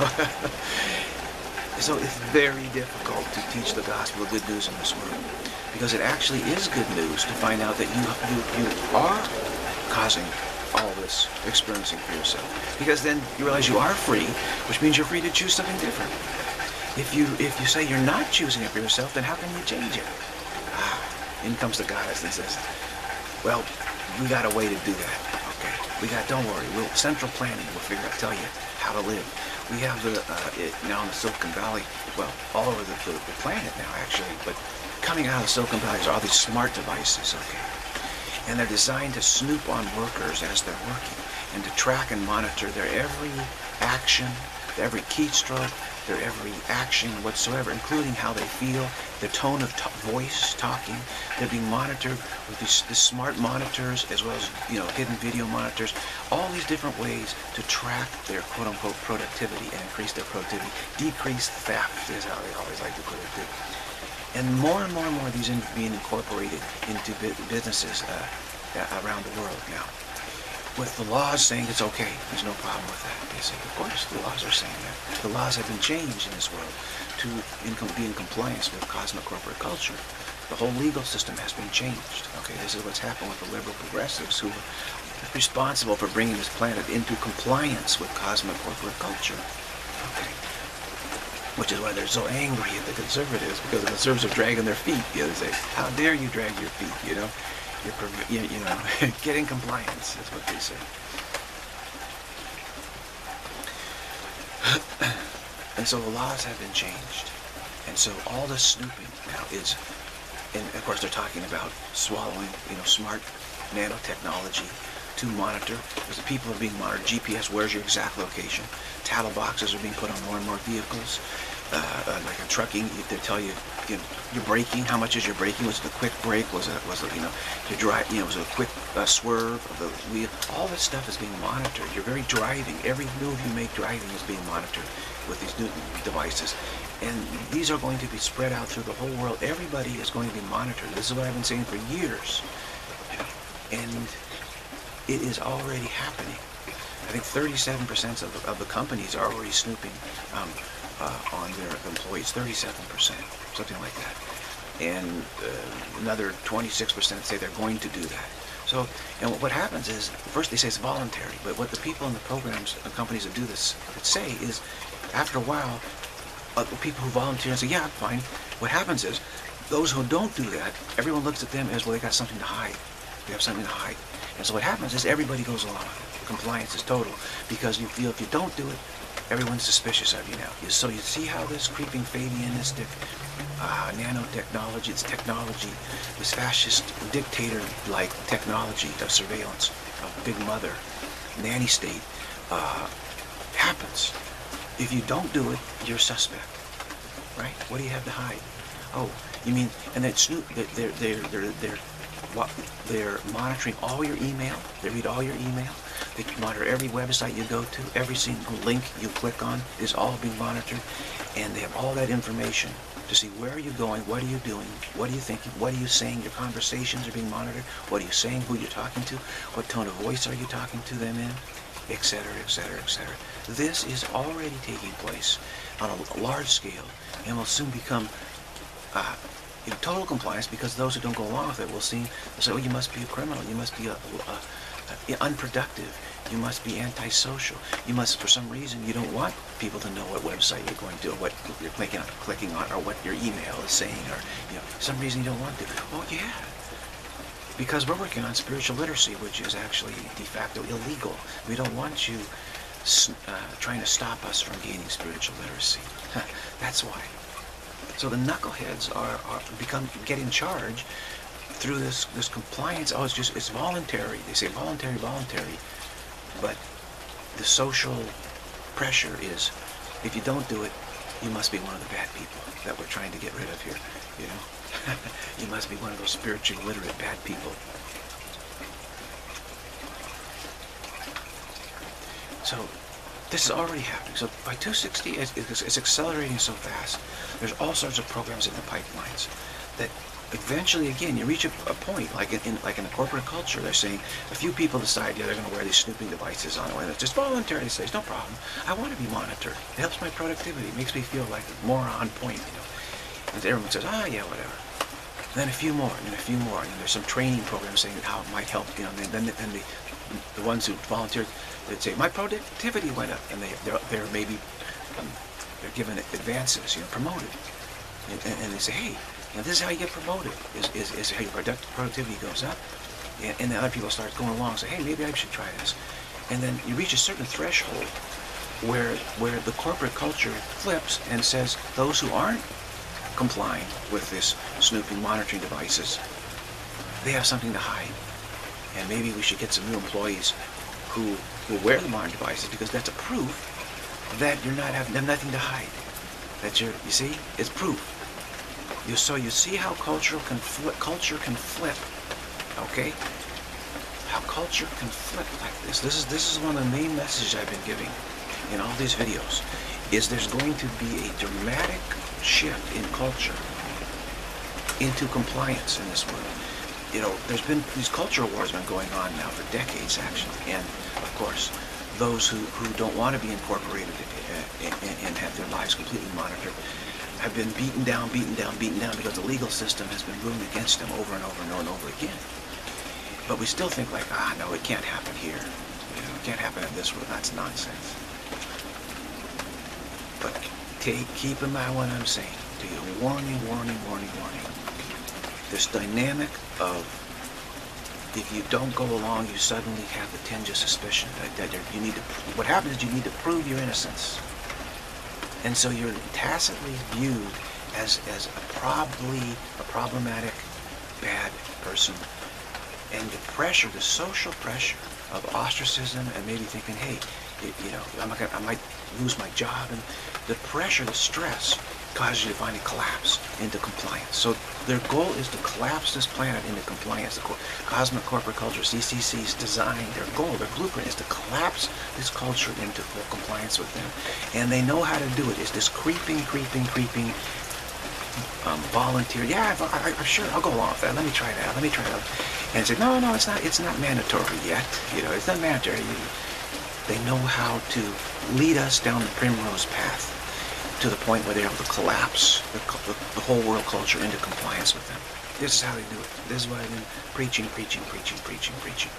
So it's very difficult to teach the gospel of good news in this world, because it actually is good news to find out that you, you, you are causing all this experiencing for yourself, because then you realize you are free, which means you're free to choose something different. If you if you say you're not choosing it for yourself, then how can you change it? Ah, in comes the goddess and says, well, we got a way to do that. Okay, we got, don't worry, we'll central planning, we'll figure out, tell you how to live. We have the uh, it, now in the Silicon Valley, well, all over the, the, the planet now actually, but coming out of the Silicon Valley are all these smart devices, okay? And they're designed to snoop on workers as they're working, and to track and monitor their every action, their every keystroke, their every action whatsoever, including how they feel, their tone of t voice, talking. They're being monitored with these, these smart monitors, as well as, you know, hidden video monitors. All these different ways to track their quote-unquote productivity and increase their productivity. Decrease theft is how they always like to put it too. And more and more and more of these are being incorporated into businesses uh, around the world now, with the laws saying it's okay. There's no problem with that. They say, of course, the laws are saying that. The laws have been changed in this world to in be in compliance with cosmic corporate culture. The whole legal system has been changed. Okay, this is what's happened with the liberal progressives who are responsible for bringing this planet into compliance with cosmic corporate culture. Okay. Which is why they're so angry at the conservatives, because the conservatives are dragging their feet. You know, they say, how dare you drag your feet, you know? You're, you, you know, get in compliance, is what they say. And so the laws have been changed. And so all this snooping now is, and of course they're talking about swallowing, you know, smart nanotechnology to monitor, because the people are being monitored. G P S, where's your exact location? Tattle boxes are being put on more and more vehicles. Uh, uh, like a trucking, they tell you, you know, your braking, how much is your braking? Was it a quick brake? Was it, was it, you know, your drive, you know, was it a quick uh, swerve of the wheel? All this stuff is being monitored. Your very driving, every move you make driving is being monitored with these new devices. And these are going to be spread out through the whole world. Everybody is going to be monitored. This is what I've been saying for years. And it is already happening. I think thirty-seven percent of the, of the companies are already snooping um, uh, on their employees. thirty-seven percent, something like that. And uh, another twenty-six percent say they're going to do that. So, and what happens is, first they say it's voluntary, but what the people in the programs and companies that do this that say is, after a while, uh, the people who volunteer and say, yeah, I'm fine. What happens is, those who don't do that, everyone looks at them as, well, they got something to hide. They have something to hide. And so what happens is everybody goes along. Compliance is total, because you feel if you don't do it, everyone's suspicious of you now. So you see how this creeping Fabianistic uh, nanotechnology, it's technology, this fascist dictator-like technology of surveillance, of Big Mother, nanny state, uh, happens. If you don't do it, you're suspect, right? What do you have to hide? Oh, you mean, and then Snoop, they're, they're, they're, they're, what, they're monitoring all your email, they read all your email, they monitor every website you go to, every single link you click on is all being monitored, and they have all that information to see where are you going, what are you doing, what are you thinking, what are you saying, your conversations are being monitored, what are you saying, who you're talking to, what tone of voice are you talking to them in, etc, etc, et cetera. This is already taking place on a large scale and will soon become uh, in total compliance, because those who don't go along with it will see, they'll say, oh, you must be a criminal, you must be a, a, a unproductive, you must be antisocial, you must, for some reason, you don't want people to know what website you're going to, or what you're clicking on, clicking on, or what your email is saying, or, you know, for some reason you don't want to. Oh, yeah. Because we're working on spiritual literacy, which is actually de facto illegal. We don't want you uh, trying to stop us from gaining spiritual literacy. That's why. So the knuckleheads are, are become get in charge through this this compliance. Oh, it's just it's voluntary. They say voluntary, voluntary, but the social pressure is, if you don't do it, you must be one of the bad people that we're trying to get rid of here. You know. You must be one of those spiritually literate bad people. So this is already happening. So by two sixty, it's, it's accelerating so fast. There's all sorts of programs in the pipelines that eventually, again, you reach a, a point, like in, in like in a corporate culture, they're saying a few people decide, yeah, they're going to wear these snooping devices on, and it's just voluntary. They say, it's no problem. I want to be monitored. It helps my productivity. It makes me feel like more on point, you know. And everyone says, ah, yeah, whatever. And then a few more, and then a few more, and there's some training programs saying how it might help, you know. And then, then the, the ones who volunteered, they'd say, my productivity went up, and they, they're, they're maybe, um, they're given advances, you know, promoted. And, and they say, hey, you know, this is how you get promoted, is, is, is how your product, productivity goes up. And, and then other people start going along and say, hey, maybe I should try this. And then you reach a certain threshold where, where the corporate culture flips and says, those who aren't complying with this snooping monitoring devices, they have something to hide. And maybe we should get some new employees who will wear the monitoring devices, because that's a proof that you're not having nothing to hide. That you're, you see, it's proof. You, so you see how culture can flip, culture can flip, okay? How culture can flip like this. This is this is one of the main messages I've been giving in all these videos, is there's going to be a dramatic shift in culture into compliance in this world. You know, there's been, these cultural wars have been going on now for decades, actually, and of course, those who, who don't want to be incorporated and, and have their lives completely monitored have been beaten down, beaten down, beaten down, because the legal system has been ruling against them over and over and over and over again. But we still think like, ah, no, it can't happen here. You know, it can't happen in this world. That's nonsense. But take, keep in mind what I'm saying to you. Warning, warning, warning, warning. This dynamic of, if you don't go along, you suddenly have the tinge of suspicion that, that you need to, what happens is you need to prove your innocence. And so you're tacitly viewed as, as a probably a problematic, bad person. And the pressure, the social pressure of ostracism, and maybe thinking, hey, you, you know, I'm not gonna, I might lose my job, and the pressure, the stress, causes you to finally collapse into compliance. So their goal is to collapse this planet into compliance. The cosmic corporate culture, C C C's design, their goal, their blueprint is to collapse this culture into full compliance with them. And they know how to do it. It's this creeping, creeping, creeping um, volunteer. Yeah, I, I, I, sure, I'll go along with that. Let me try that. Let me try that. And say, no, no, it's not. It's not mandatory yet. You know, it's not mandatory. They know how to lead us down the primrose path to the point where they're able to collapse the, the, the whole world culture into compliance with them. This is how they do it. This is what I've been preaching, preaching, preaching, preaching, preaching.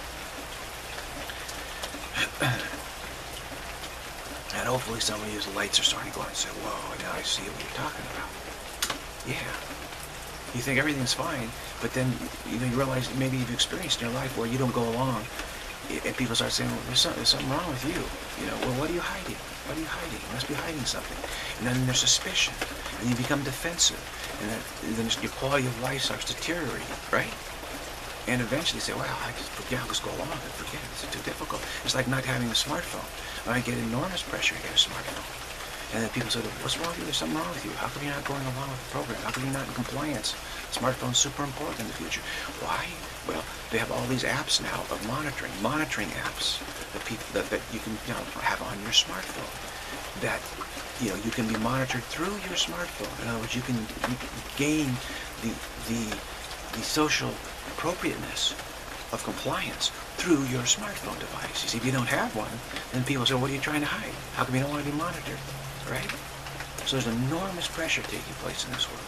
And hopefully some of you, the lights are starting to go on and say, whoa, now I see what you're talking about. Yeah. You think everything's fine, but then you know you realize maybe you've experienced in your life where you don't go along And people start saying, well, there's, some, there's something wrong with you. You know, well, what are you hiding? What are you hiding? You must be hiding something. And then there's suspicion. And you become defensive. And then, then your quality of life starts deteriorating, right? And eventually you say, well, I just forget, I'll just go along with it, forget it, it's too difficult. It's like not having a smartphone. When I get enormous pressure to get a smartphone. And then people say, what's wrong with you? There's something wrong with you. How come you're not going along with the program? How come you're not in compliance? Smartphone's super important in the future. Why? Well, they have all these apps now of monitoring, monitoring apps that people that, that you can you know, have on your smartphone. That you know you can be monitored through your smartphone. In other words, you can, you can gain the the the social appropriateness of compliance through your smartphone device. You see, if you don't have one, then people say, what are you trying to hide? How come you don't want to be monitored? Right? So there's enormous pressure taking place in this world.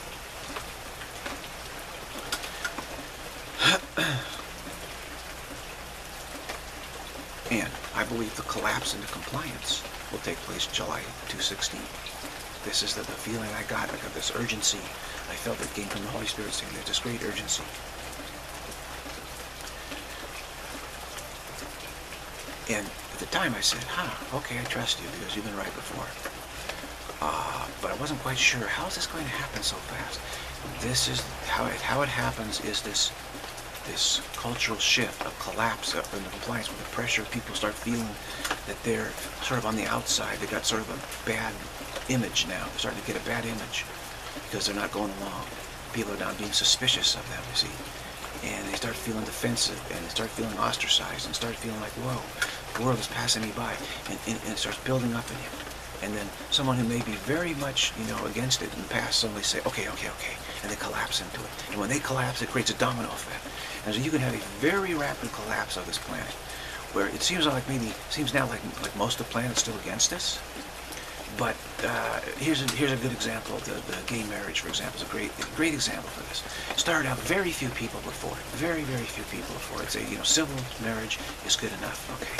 And I believe the collapse into compliance will take place July two sixteen. This is the, the feeling I got. I got this urgency. I felt it came from the Holy Spirit saying there's this great urgency. And at the time I said, huh, okay, I trust you because you've been right before. Uh, but I wasn't quite sure, how is this going to happen so fast? This is how it, how it happens is this this cultural shift of collapse of, in the compliance with the pressure. People start feeling that they're sort of on the outside. They got sort of a bad image now. They're starting to get a bad image because they're not going along. People are now being suspicious of them, you see. And they start feeling defensive, and they start feeling ostracized, and start feeling like, whoa, the world is passing me by, and, and, and it starts building up in you. And then someone who may be very much, you know, against it in the past suddenly say, okay, okay, okay, and they collapse into it. And when they collapse, it creates a domino effect. And so you can have a very rapid collapse of this planet, where it seems like maybe, seems now like like most of the planet is still against us. But uh, here's a, here's a good example. The, the gay marriage, for example, is a great great example for this. It started out very few people were for it. Very, very few people were for it. Say, you know, civil marriage is good enough. Okay.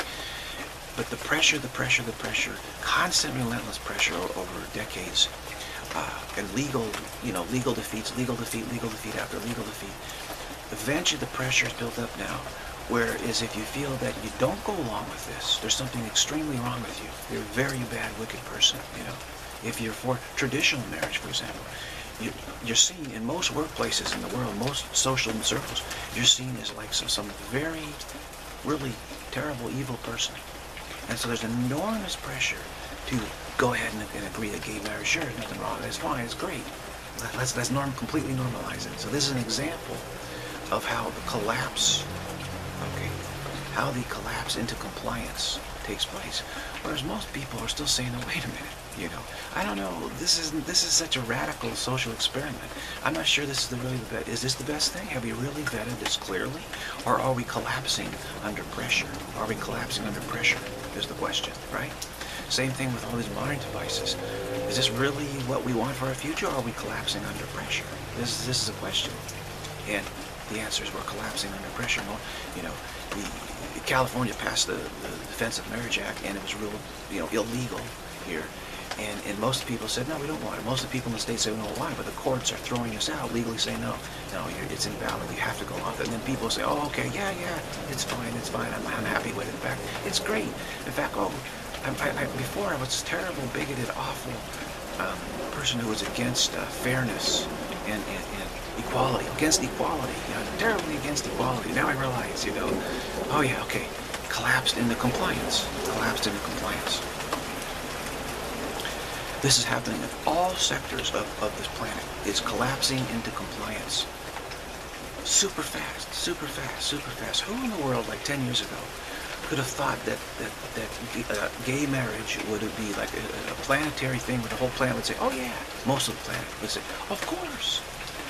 But the pressure, the pressure, the pressure, constant relentless pressure over decades, uh, and legal, you know, legal defeats, legal defeat, legal defeat after legal defeat. Eventually the pressure is built up now, whereas if you feel that you don't go along with this, there's something extremely wrong with you. You're a very bad, wicked person, you know. If you're for traditional marriage, for example, you, you're seen in most workplaces in the world, most social circles, you're seen as like some, some very, really terrible, evil person. And so there's enormous pressure to go ahead and, and agree that gay marriage, sure, there's nothing wrong, it's fine, it's great. Let's, let's norm, completely normalize it. So this is an example of how the collapse, okay, how the collapse into compliance takes place. Whereas most people are still saying, oh, wait a minute, you know, I don't know, this isn't, this is such a radical social experiment. I'm not sure this is the really the best, is this the best thing? Have we really vetted this clearly? Or are we collapsing under pressure? Are we collapsing under pressure is the question, right? Same thing with all these modern devices. Is this really what we want for our future, or are we collapsing under pressure? This, this is a question. And the answer is we're collapsing under pressure. You know, the, California passed the, the Defense of Marriage Act, and it was real, you know, illegal here. And, and most people said, no, we don't want it. Most of the people in the state say, we don't want it, but the courts are throwing us out, legally saying, no, no, you're, it's invalid, you have to go off it. And then people say, oh, okay, yeah, yeah, it's fine, it's fine, I'm, I'm happy with it. In fact, it's great. In fact, oh, I, I, before I was this terrible, bigoted, awful um, person who was against uh, fairness and, and, and equality, against equality, you know, terribly against equality. Now I realize, you know, oh yeah, okay, collapsed into compliance, collapsed into compliance. This is happening in all sectors of, of this planet. It's collapsing into compliance. Super fast, super fast, super fast. Who in the world, like ten years ago, could have thought that that, that uh, gay marriage would be like a, a planetary thing where the whole planet would say, oh yeah, most of the planet would say, of course.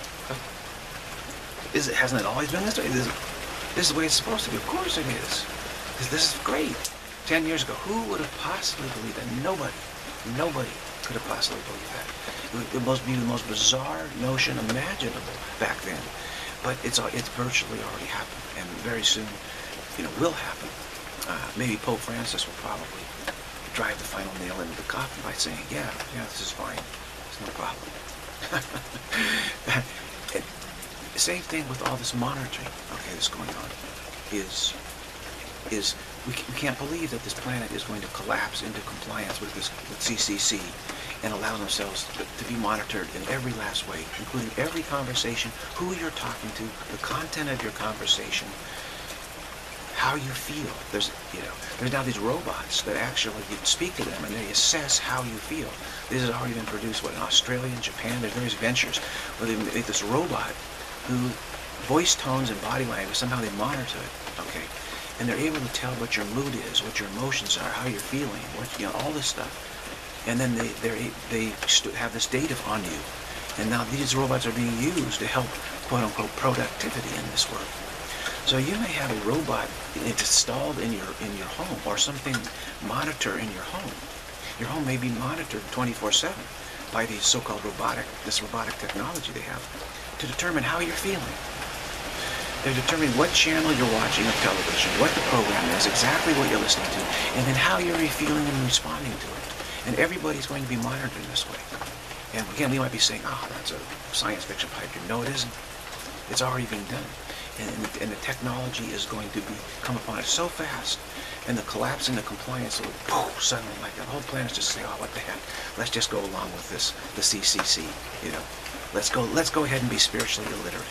Is it, hasn't it always been this way? This, this is the way it's supposed to be. Of course it is. This, this is great. Ten years ago, who would have possibly believed that? Nobody. Nobody could have possibly believed that. It would, it must be the most bizarre notion imaginable back then. But it's it's virtually already happened, and very soon, you know, will happen. Uh, maybe Pope Francis will probably drive the final nail into the coffin by saying, yeah, yeah, this is fine. It's no problem. it, Same thing with all this monitoring, okay, that's going on, is is we, we can't believe that this planet is going to collapse into compliance with this with C C C and allow themselves to, to be monitored in every last way, including every conversation, who you're talking to, the content of your conversation, how you feel. There's, you know, there's now these robots that actually, you speak to them and they assess how you feel. This has already been produced, what, in Australia and Japan. There's various ventures where they make this robot who voice tones and body language, somehow they monitor it, okay? And they're able to tell what your mood is, what your emotions are, how you're feeling, what, you know, all this stuff. And then they they they have this data on you. And now these robots are being used to help, quote unquote, productivity in this world. So you may have a robot installed in your in your home, or something monitor in your home. Your home may be monitored twenty-four seven by these so-called robotic, this robotic technology they have, to determine how you're feeling. They're determining what channel you're watching of television, what the program is, exactly what you're listening to, and then how you're feeling and responding to it. And everybody's going to be monitored this way. And again, we might be saying, oh, that's a science fiction pipe dream. No, it isn't. It's already being done. And, and, and the technology is going to be come upon us so fast, and the collapse into compliance will poof, suddenly, like the whole planet's just saying, oh, what the heck? Let's just go along with this, the C C C, you know. Let's go, let's go ahead and be spiritually illiterate.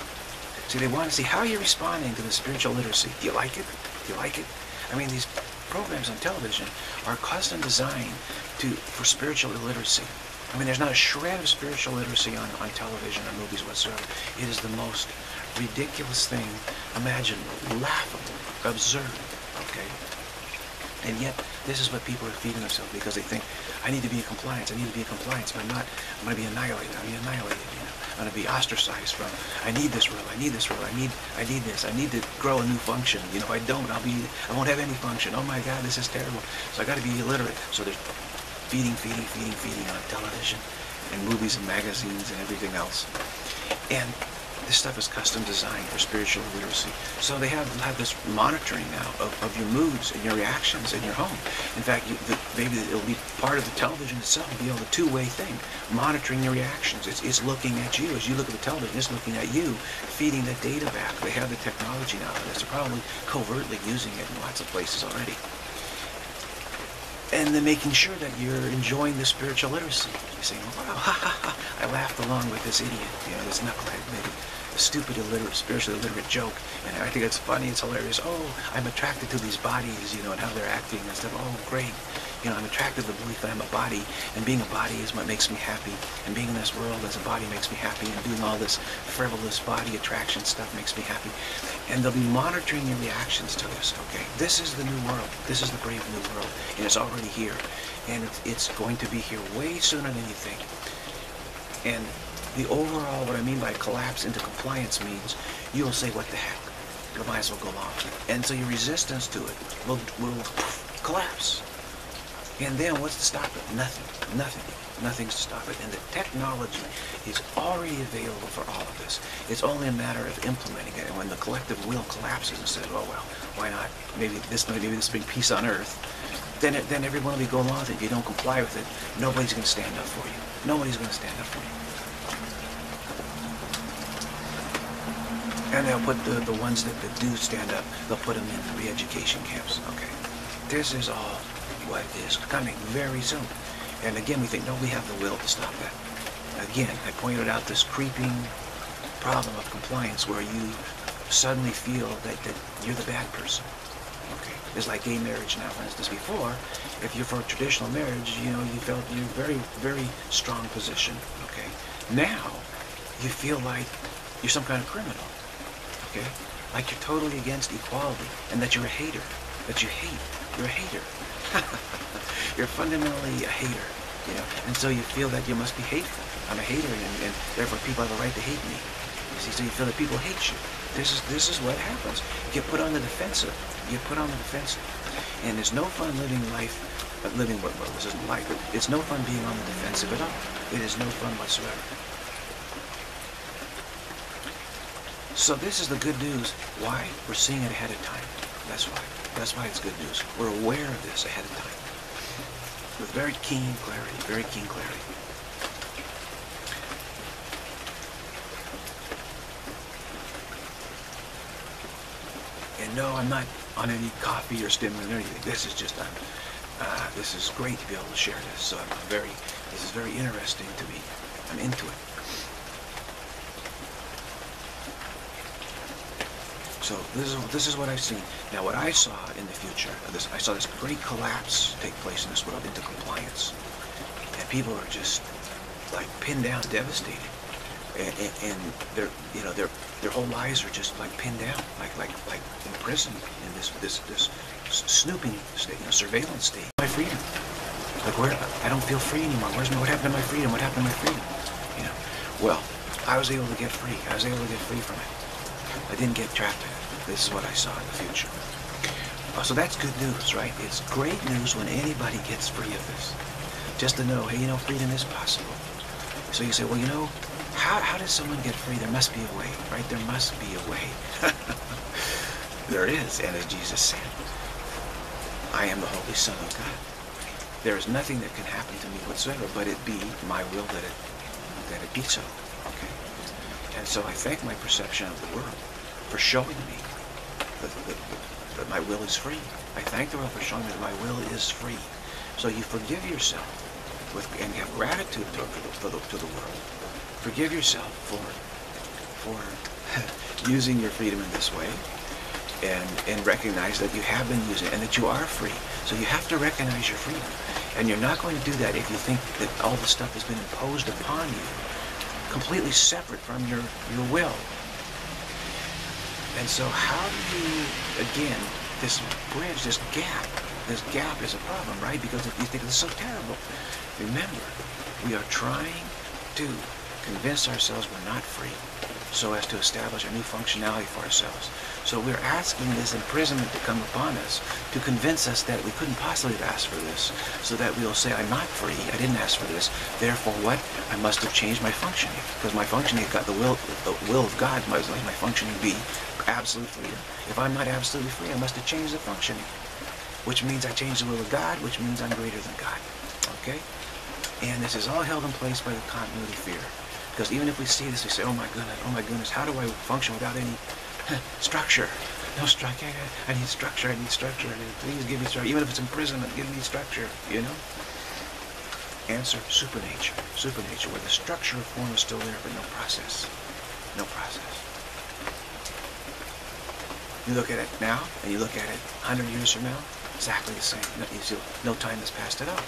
See, they want to see how you're responding to the spiritual literacy. Do you like it? Do you like it? I mean, these programs on television are custom designed to for spiritual illiteracy. I mean, there's not a shred of spiritual literacy on, on television or movies whatsoever. It is the most ridiculous thing imaginable, laughable, absurd, okay? And yet, this is what people are feeding themselves because they think, I need to be in compliance, I need to be in compliance. If I'm not, I'm going to be annihilated, I'm going to be annihilated, you know. I'm going to be ostracized from, I need this role, I need this role, I need, I need this, I need to grow a new function. You know, if I don't, I'll be, I won't have any function. Oh my God, this is terrible. So I got to be illiterate. So there's feeding, feeding, feeding, feeding on television and movies and magazines and everything else. And this stuff is custom designed for spiritual literacy. So they have, have this monitoring now of, of your moods and your reactions in your home. In fact, you, the, maybe it'll be part of the television itself. It'll be able a two-way thing, monitoring your reactions. It's, it's looking at you. As you look at the television, it's looking at you, feeding that data back. They have the technology now. They're probably covertly using it in lots of places already. And then making sure that you're enjoying the spiritual literacy. You're saying, wow, ha, ha, ha, I laughed along with this idiot, you know, this knucklehead, maybe a stupid, illiterate, spiritually illiterate joke. And I think it's funny, it's hilarious. Oh, I'm attracted to these bodies, you know, and how they're acting and stuff. Oh, great. You know, I'm attracted to the belief that I'm a body, and being a body is what makes me happy. And being in this world as a body makes me happy, and doing all this frivolous body attraction stuff makes me happy. And they'll be monitoring your reactions to this, okay? This is the new world. This is the brave new world, and it's already here. And it's, it's going to be here way sooner than you think. And the overall, what I mean by collapse into compliance means you'll say, what the heck? You might as well go along. And so your resistance to it will, will collapse. And then what's to stop it? Nothing. Nothing. Nothing's to stop it. And the technology is already available for all of this. It's only a matter of implementing it. And when the collective will collapses and says, oh, well, why not? Maybe this maybe this big peace on earth. Then, it, then everyone will be going along with it. If you don't comply with it, nobody's going to stand up for you. Nobody's going to stand up for you. And they'll put the, the ones that, that do stand up, they'll put them in re-education camps. Okay. This is all what is coming very soon. And again, we think, no, we have the will to stop that. Again, I pointed out this creeping problem of compliance where you suddenly feel that, that you're the bad person. Okay. It's like gay marriage now, for instance. Before, if you're for a traditional marriage, you know, you felt you're very, very strong position. Okay. Now, you feel like you're some kind of criminal. Okay. Like you're totally against equality, and that you're a hater. That you hate. You're a hater. You're fundamentally a hater, you know, and so you feel that you must be hateful. I'm a hater, and, and therefore people have a right to hate me. You see, so you feel that people hate you. This is this is what happens. You get put on the defensive. You get put on the defensive, and there's no fun living life, uh, living what well, this isn't life, but it's no fun being on the defensive at all. It is no fun whatsoever. So this is the good news. Why? We're seeing it ahead of time. That's why. That's why it's good news. We're aware of this ahead of time. With very keen clarity, very keen clarity. And no, I'm not on any coffee or stimulant or anything. This is just, I'm, uh, this is great to be able to share this. So I'm very, this is very interesting to me. I'm into it. So this is this is what I've seen. Now, what I saw in the future, this I saw this great collapse take place in this world into compliance, and people are just like pinned down, devastated, and, and, and their you know their their whole lives are just like pinned down, like like like imprisoned in this this this snooping state, you know, surveillance state. My freedom, like where I don't feel free anymore. Where's my, what happened to my freedom? What happened to my freedom? You know, well, I was able to get free. I was able to get free from it. I didn't get trapped in it. This is what I saw in the future. Uh, so that's good news, right? It's great news when anybody gets free of this. Just to know, hey, you know, freedom is possible. So you say, well, you know, how, how does someone get free? There must be a way, right? There must be a way. There is, and as Jesus said, I am the Holy Son of God. There is nothing that can happen to me whatsoever, but it be my will that it, that it be so, okay? And so I thank my perception of the world for showing me that, that, that my will is free. I thank the world for showing me that my will is free. So you forgive yourself with, and you have gratitude to, for the, for the, to the world. Forgive yourself for, for using your freedom in this way, and, and recognize that you have been using it and that you are free. So you have to recognize your freedom. And you're not going to do that if you think that all this stuff has been imposed upon you, completely separate from your, your will. And so how do you, again, this bridge, this gap, this gap is a problem, right? Because if you think it's so terrible, remember, we are trying to convince ourselves we're not free so as to establish a new functionality for ourselves. So we're asking this imprisonment to come upon us to convince us that we couldn't possibly have asked for this, so that we'll say, I'm not free, I didn't ask for this, therefore what? I must have changed my functioning, because my functioning got the will, the will of God must make my functioning be absolute freedom. If I'm not absolutely free, I must have changed the functioning, which means I changed the will of God, which means I'm greater than God, okay? And this is all held in place by the continuity fear. Because even if we see this, we say, oh my goodness, oh my goodness, how do I function without any structure? No structure. I need structure. I need structure. I need, please give me structure. Even if it's imprisonment, give me structure. You know? Answer: supernature. Supernature, where the structure of form is still there, but no process. No process. You look at it now, and you look at it a hundred years from now, exactly the same. No, you see, no time has passed at all.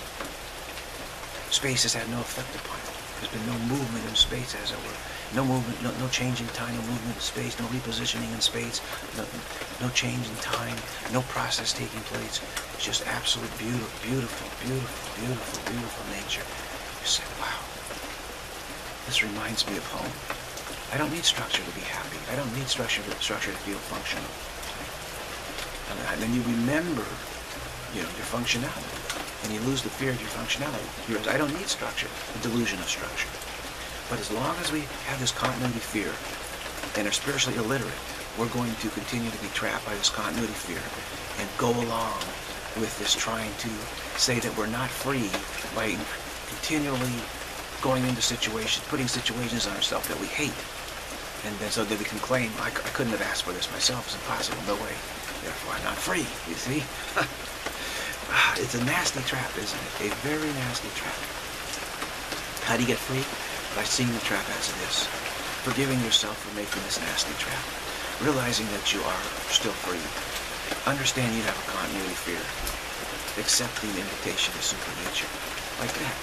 Space has had no effect upon it. There's been no movement in space, as it were. No movement, no, no change in time, no movement in space, no repositioning in space, no, no change in time, no process taking place. It's just absolute beautiful, beautiful, beautiful, beautiful, beautiful nature. You say, wow, this reminds me of home. I don't need structure to be happy. I don't need structure to, structure to feel functional. And, and then you remember, you know, your functionality. And you lose the fear of your functionality. You realize, I don't need structure, the delusion of structure. But as long as we have this continuity fear and are spiritually illiterate, we're going to continue to be trapped by this continuity fear and go along with this trying to say that we're not free by continually going into situations, putting situations on ourselves that we hate. And then so that we can claim, I, I couldn't have asked for this myself, it's impossible, no way. Therefore, I'm not free, you see? It's a nasty trap, isn't it? A very nasty trap. How do you get free? By seeing the trap as it is. Forgiving yourself for making this nasty trap. Realizing that you are still free. Understand you have a continuity fear. Accepting the invitation to supernature. Like that.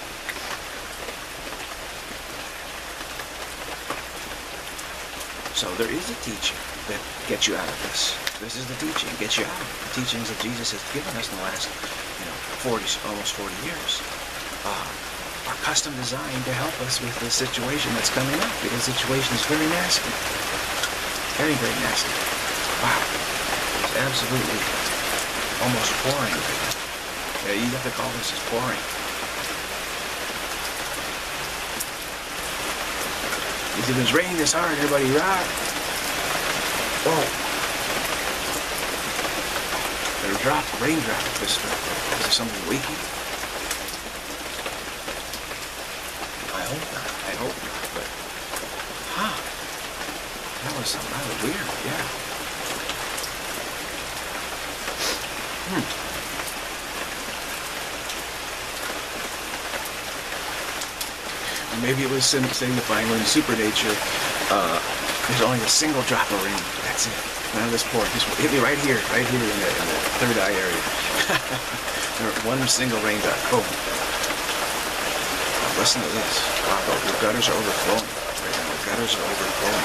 So there is a teaching that gets you out of this. This is the teaching, gets you out of it. The teachings that Jesus has given us in the last, you know, forty, almost forty years, uh, are custom designed to help us with this situation that's coming up, because the situation is very nasty. Very, very nasty. Wow. It's absolutely almost pouring right now. Yeah, you have to call this as pouring. If it was raining this hard, everybody rock. Whoa. There are drop, raindrop. Is, is there something leaking? I hope not. I hope not. But, huh? That was something rather weird. Yeah. Hmm. Or maybe it was sim- signifying when supernature, uh, there's only a single drop of rain. That's it. None of this pour. Just hit me right here, right here in the, in the third eye area. One single raindrop. Boom. Now listen to this. Wow, the gutters are overflowing. Right now, the gutters are overflowing.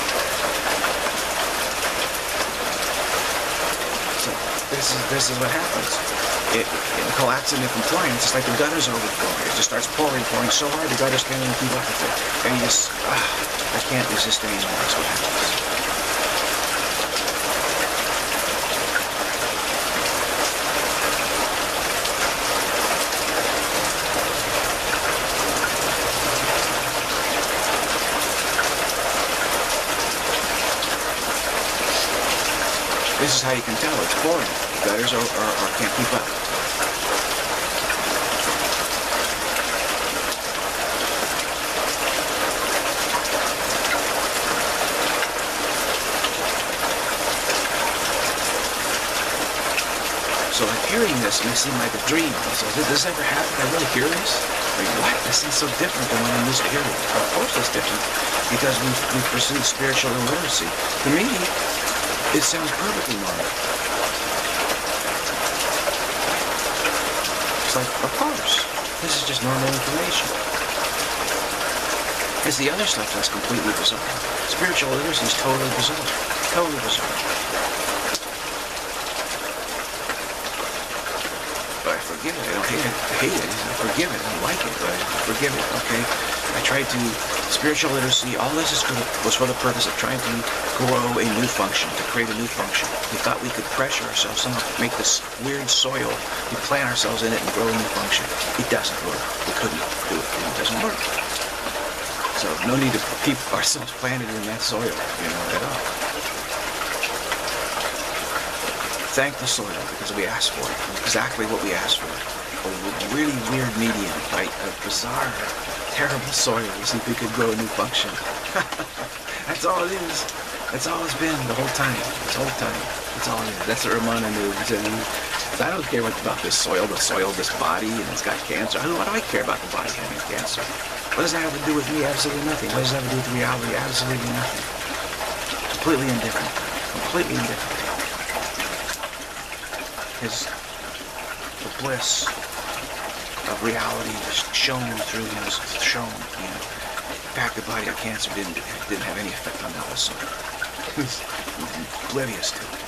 So this is this is what happens. It, in collapsing in compliance, it's like the gutters are overflowing. It just starts pouring, pouring so hard the gutters can't even keep up with it. And you just, ah, I can't resist anymore. That's what happens. This is how you can tell it's pouring. The gutters are, are, are can't keep up. So like hearing this may seem like a dream. So did this ever happen? I really hear this? Like, what? This is so different than what I'm used to hearing. Of course it's different because we've, we've pursued spiritual illiteracy. To me, it sounds perfectly normal. It's like, of course, this is just normal information. It's the other stuff that's completely bizarre. Spiritual literacy is totally bizarre. Totally bizarre. But I forgive it. I don't hate it. I hate it. I forgive it. I don't like it, but I forgive it, okay? I tried to, spiritual literacy, all this is for the, was for the purpose of trying to grow a new function, to create a new function. We thought we could pressure ourselves somehow, make this weird soil, we plant ourselves in it and grow a new function. It doesn't work. We couldn't do it. It doesn't work. So no need to keep ourselves planted in that soil, you know, at all. Thank the soil because we asked for it. Exactly what we asked for. A really weird medium, right? A bizarre, terrible soil to see if we could grow a new function. That's all it is. That's all it's been the whole time. This whole time. That's all it is. That's what Ramana knew. I don't care what about this soil, the soil of this body, and it's got cancer. I don't, why do I care about the body having cancer? What does that have to do with me? Absolutely nothing. What does that have to do with reality? Absolutely nothing. Completely indifferent. Completely indifferent. Because the bliss of reality was shown through him, was shown, you know. In fact, the body of cancer didn't didn't have any effect on that also. He was oblivious to it.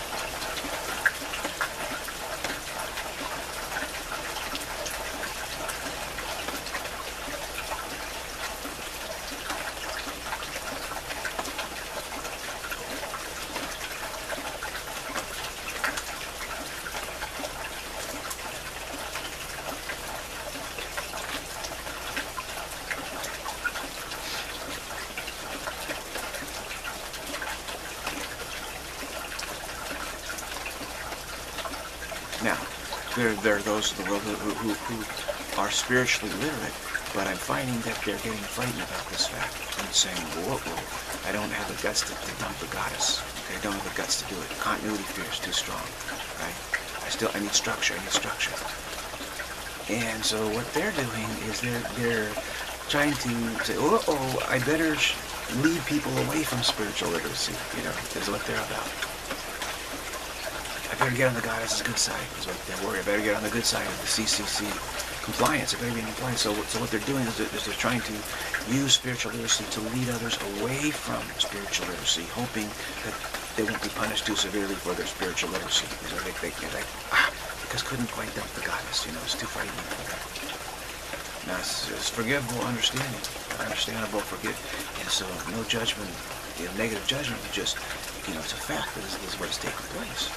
Now, there, there are those in the world who, who, who are spiritually literate, but I'm finding that they're getting frightened about this fact and saying, whoa, whoa, I don't have the guts to, to dump the goddess. Okay, I don't have the guts to do it. Continuity fear is too strong, right? I still, I need structure, I need structure. And so what they're doing is they're, they're trying to say, oh, oh, I better lead people away from spiritual literacy, you know, is what they're about. I better get on the goddess's good side, is what they're worried. I better get on the good side of the C C C compliance. I better be in compliance. So, so what they're doing is they're, is they're trying to use spiritual literacy to lead others away from spiritual literacy, hoping that they won't be punished too severely for their spiritual literacy. So they, they, they're like, ah, because couldn't quite dump the goddess, you know, it's too frightening for them. Now, it's, it's forgivable understanding, understandable, forgive. And so, no judgment, you know, negative judgment, but just, you know, it's a fact that this, this is what is taking place.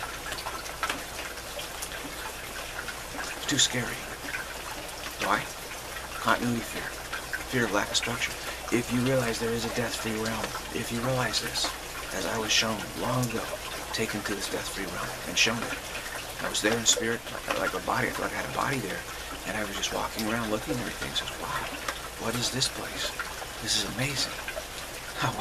Too scary. Why? Continuity fear. Fear of lack of structure. If you realize there is a death-free realm, if you realize this, as I was shown long ago, taken to this death-free realm and shown it. I was there in spirit, like a body. I thought I had a body there. And I was just walking around looking at everything. So, wow, what is this place? This is amazing. Oh, wow.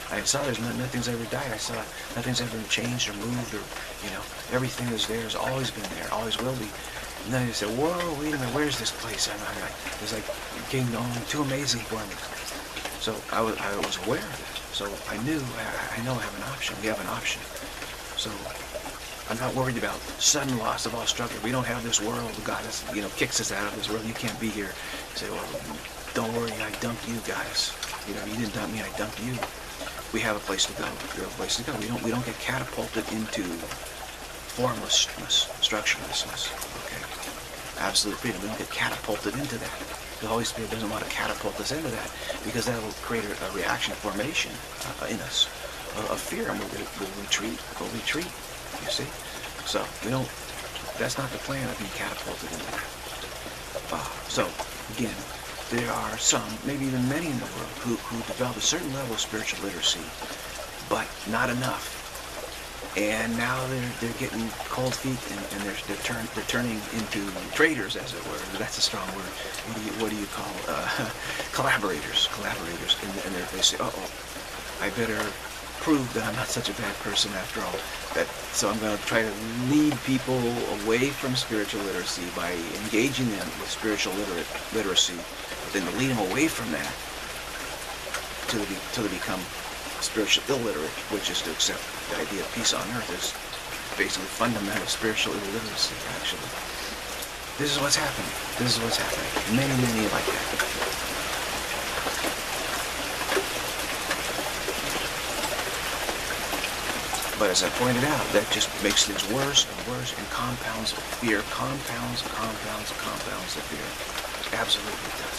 I saw there's no, nothing's ever died. I saw nothing's ever changed or moved, or, you know, everything is there, has always been there, always will be. And then I said, whoa, wait a minute, where's this place? I'm, I'm like, it's like, it came on too amazing for me. So I was, I was aware of it. So I knew, I, I know I have an option. We have an option. So I'm not worried about sudden loss of all structure. We don't have this world. God is, you know, kicks us out of this world. You can't be here. You say, well, don't worry, I dumped you guys. You know, you didn't dump me, I dumped you. We have a place to go. We have a place to go. We don't, we don't get catapulted into formlessness, structurelessness. Okay, absolute freedom. We don't get catapulted into that. The Holy Spirit doesn't want to catapult us into that, because that will create a, a reaction, a formation uh, in us of, of fear, and we'll, we'll retreat. We'll retreat. You see? So we don't. That's not the plan of being catapulted into that. Uh, so again, there are some, maybe even many in the world, who, who develop a certain level of spiritual literacy, but not enough. And now they're they're getting cold feet, and, and they're they're, turn, they're turning into traders, as it were. That's a strong word. What do you what do you call uh, collaborators? Collaborators, and, and they say, uh oh, I better prove that I'm not such a bad person after all. That so I'm going to try to lead people away from spiritual literacy by engaging them with spiritual literate, literacy, but then to lead them away from that till they, till they become spiritual illiterate, which is to accept the idea of peace on earth is basically fundamental spiritual illiteracy, actually. This is what's happening. This is what's happening. Many, many like that. But as I pointed out, that just makes things worse and worse, and compounds fear, compounds, compounds, compounds the fear. Absolutely does.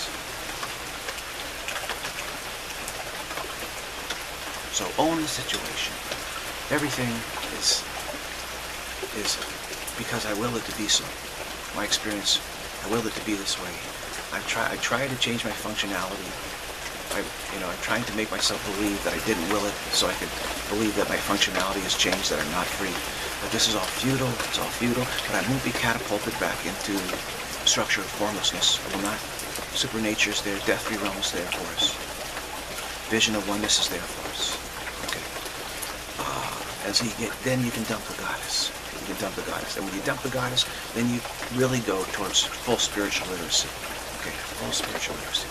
So own the situation. Everything is is because I will it to be so. My experience, I will it to be this way. I try I try to change my functionality. I, you know, I'm trying to make myself believe that I didn't will it, so I could believe that my functionality has changed, that I'm not free. But this is all futile. It's all futile. But I won't be catapulted back into structure of formlessness. I will not. Supernature is there. Death-free realm is there for us. Vision of oneness is there for us. Okay. Uh, as you get, then you can dump the goddess. You can dump the goddess. And when you dump the goddess, then you really go towards full spiritual literacy. Okay, full spiritual literacy.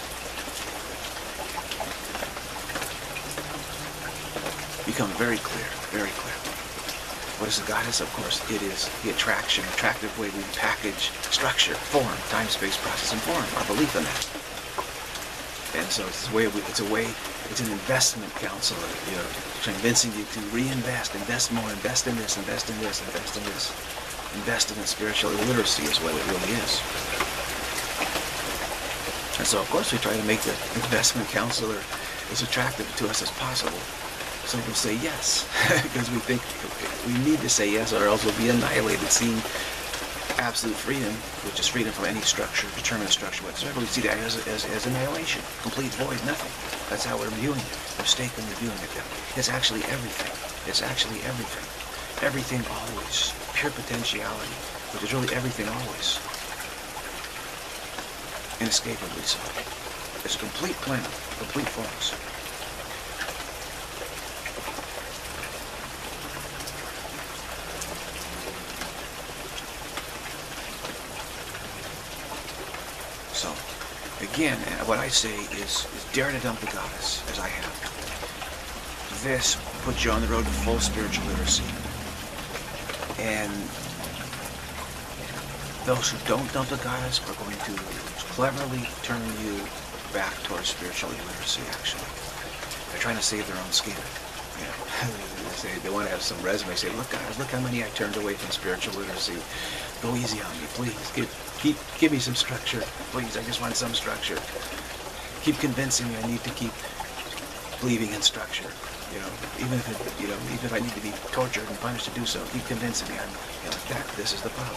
Become very clear, very clear. What is the goddess? Of course, it is the attraction, attractive way we package structure, form, time, space, process, and form. Our belief in that. And so it's a way. It's a way. It's an investment counselor. You know, convincing you to reinvest, invest more, invest in this, invest in this, invest in this, invest in the spiritual literacy is what it really is. And so, of course, we try to make the investment counselor as attractive to us as possible. So we'll say yes, because we think we need to say yes, or else we'll be annihilated, seeing absolute freedom, which is freedom from any structure, determinate structure whatsoever. We see that as, as, as annihilation, complete void, nothing. That's how we're viewing it, mistakenly viewing it. It's actually everything. It's actually everything. Everything always. Pure potentiality, which is really everything always. Inescapably so. It's a complete plan, complete formless. So, again, what I say is, is dare to dump the goddess, as I have. This puts you on the road to full spiritual literacy. And those who don't dump the goddess are going to cleverly turn you back towards spiritual illiteracy, actually. They're trying to save their own skin. You know, they say they want to have some resume. Say, look, guys, look how many I turned away from spiritual literacy. Go easy on me, please. Give, keep, give me some structure, please. I just want some structure. Keep convincing me I need to keep believing in structure. You know, even if it, you know, even if I need to be tortured and punished to do so, keep convincing me I'm, you know, that this is the problem.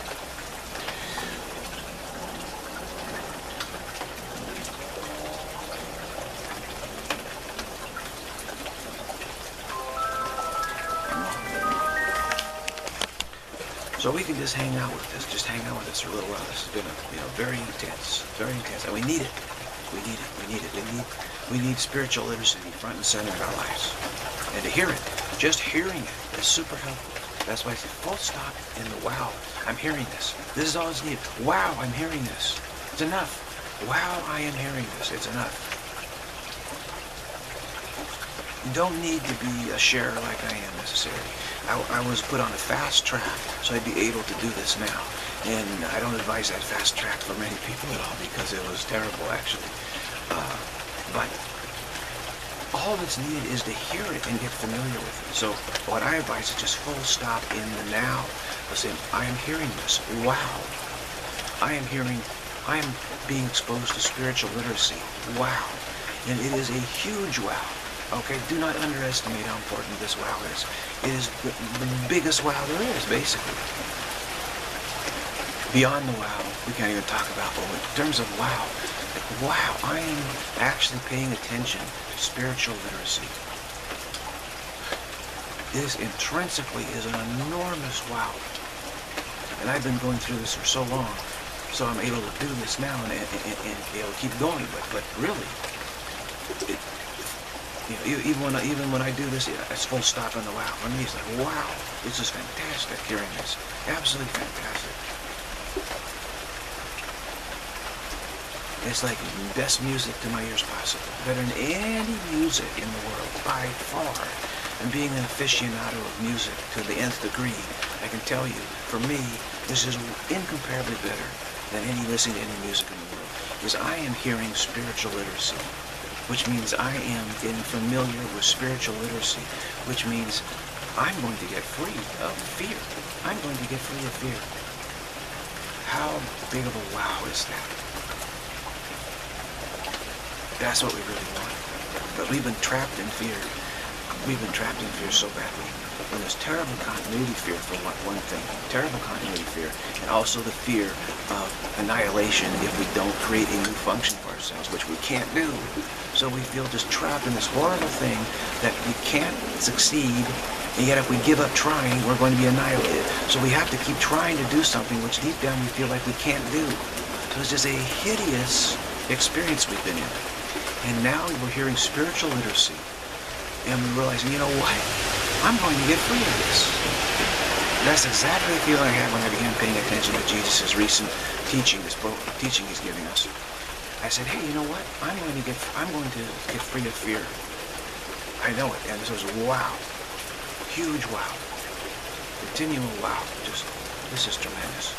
So we can just hang out with this, just hang out with this for a little while. This has been, a, you know, very intense, very intense, and we need it. We need it. We need it. We need, we need spiritual literacy front and center in our lives. And to hear it, just hearing it is super helpful. That's why I say full stop in the wow. I'm hearing this. This is all it's needed. Wow, I'm hearing this. It's enough. Wow, I am hearing this. It's enough. You don't need to be a sharer like I am necessarily. I, I was put on a fast track, so I'd be able to do this now. And I don't advise that fast track for many people at all because it was terrible, actually. Uh, but all that's needed is to hear it and get familiar with it. So what I advise is just full stop in the now. I say, I am hearing this. Wow. I am hearing, I am being exposed to spiritual literacy. Wow. And it is a huge wow. Okay, do not underestimate how important this wow is. It is the, the biggest wow there is, basically. Beyond the wow, we can't even talk about, but in terms of wow, like, wow, I am actually paying attention to spiritual literacy. This intrinsically is an enormous wow. And I've been going through this for so long, so I'm able to do this now and, and, and, and it'll keep going, but, but really, it, you know, even when I, even when I do this, it's full stop on the wow. For me, it's like, wow, this is fantastic hearing this. Absolutely fantastic. It's like best music to my ears possible. Better than any music in the world, by far. And being an aficionado of music to the nth degree, I can tell you, for me, this is incomparably better than any listening to any music in the world. Because I am hearing spiritual literacy, which means I am getting familiar with spiritual literacy, which means I'm going to get free of fear. I'm going to get free of fear. How big of a wow is that? That's what we really want. But we've been trapped in fear. We've been trapped in fear so badly. And there's terrible continuity fear for one, one thing. Terrible continuity fear. And also the fear of annihilation if we don't create a new function for ourselves, which we can't do. So we feel just trapped in this horrible thing that we can't succeed. And yet if we give up trying, we're going to be annihilated. So we have to keep trying to do something which deep down we feel like we can't do. So it's just a hideous experience we've been in. And now we're hearing spiritual literacy. And we're realizing, you know what? I'm going to get free of this. That's exactly the feeling I had when I began paying attention to Jesus' recent teaching, this teaching he's giving us. I said, hey, you know what? I'm going to get I'm going to get free of fear. I know it. And this was wow. Huge wow. Continual wow. Just this is tremendous.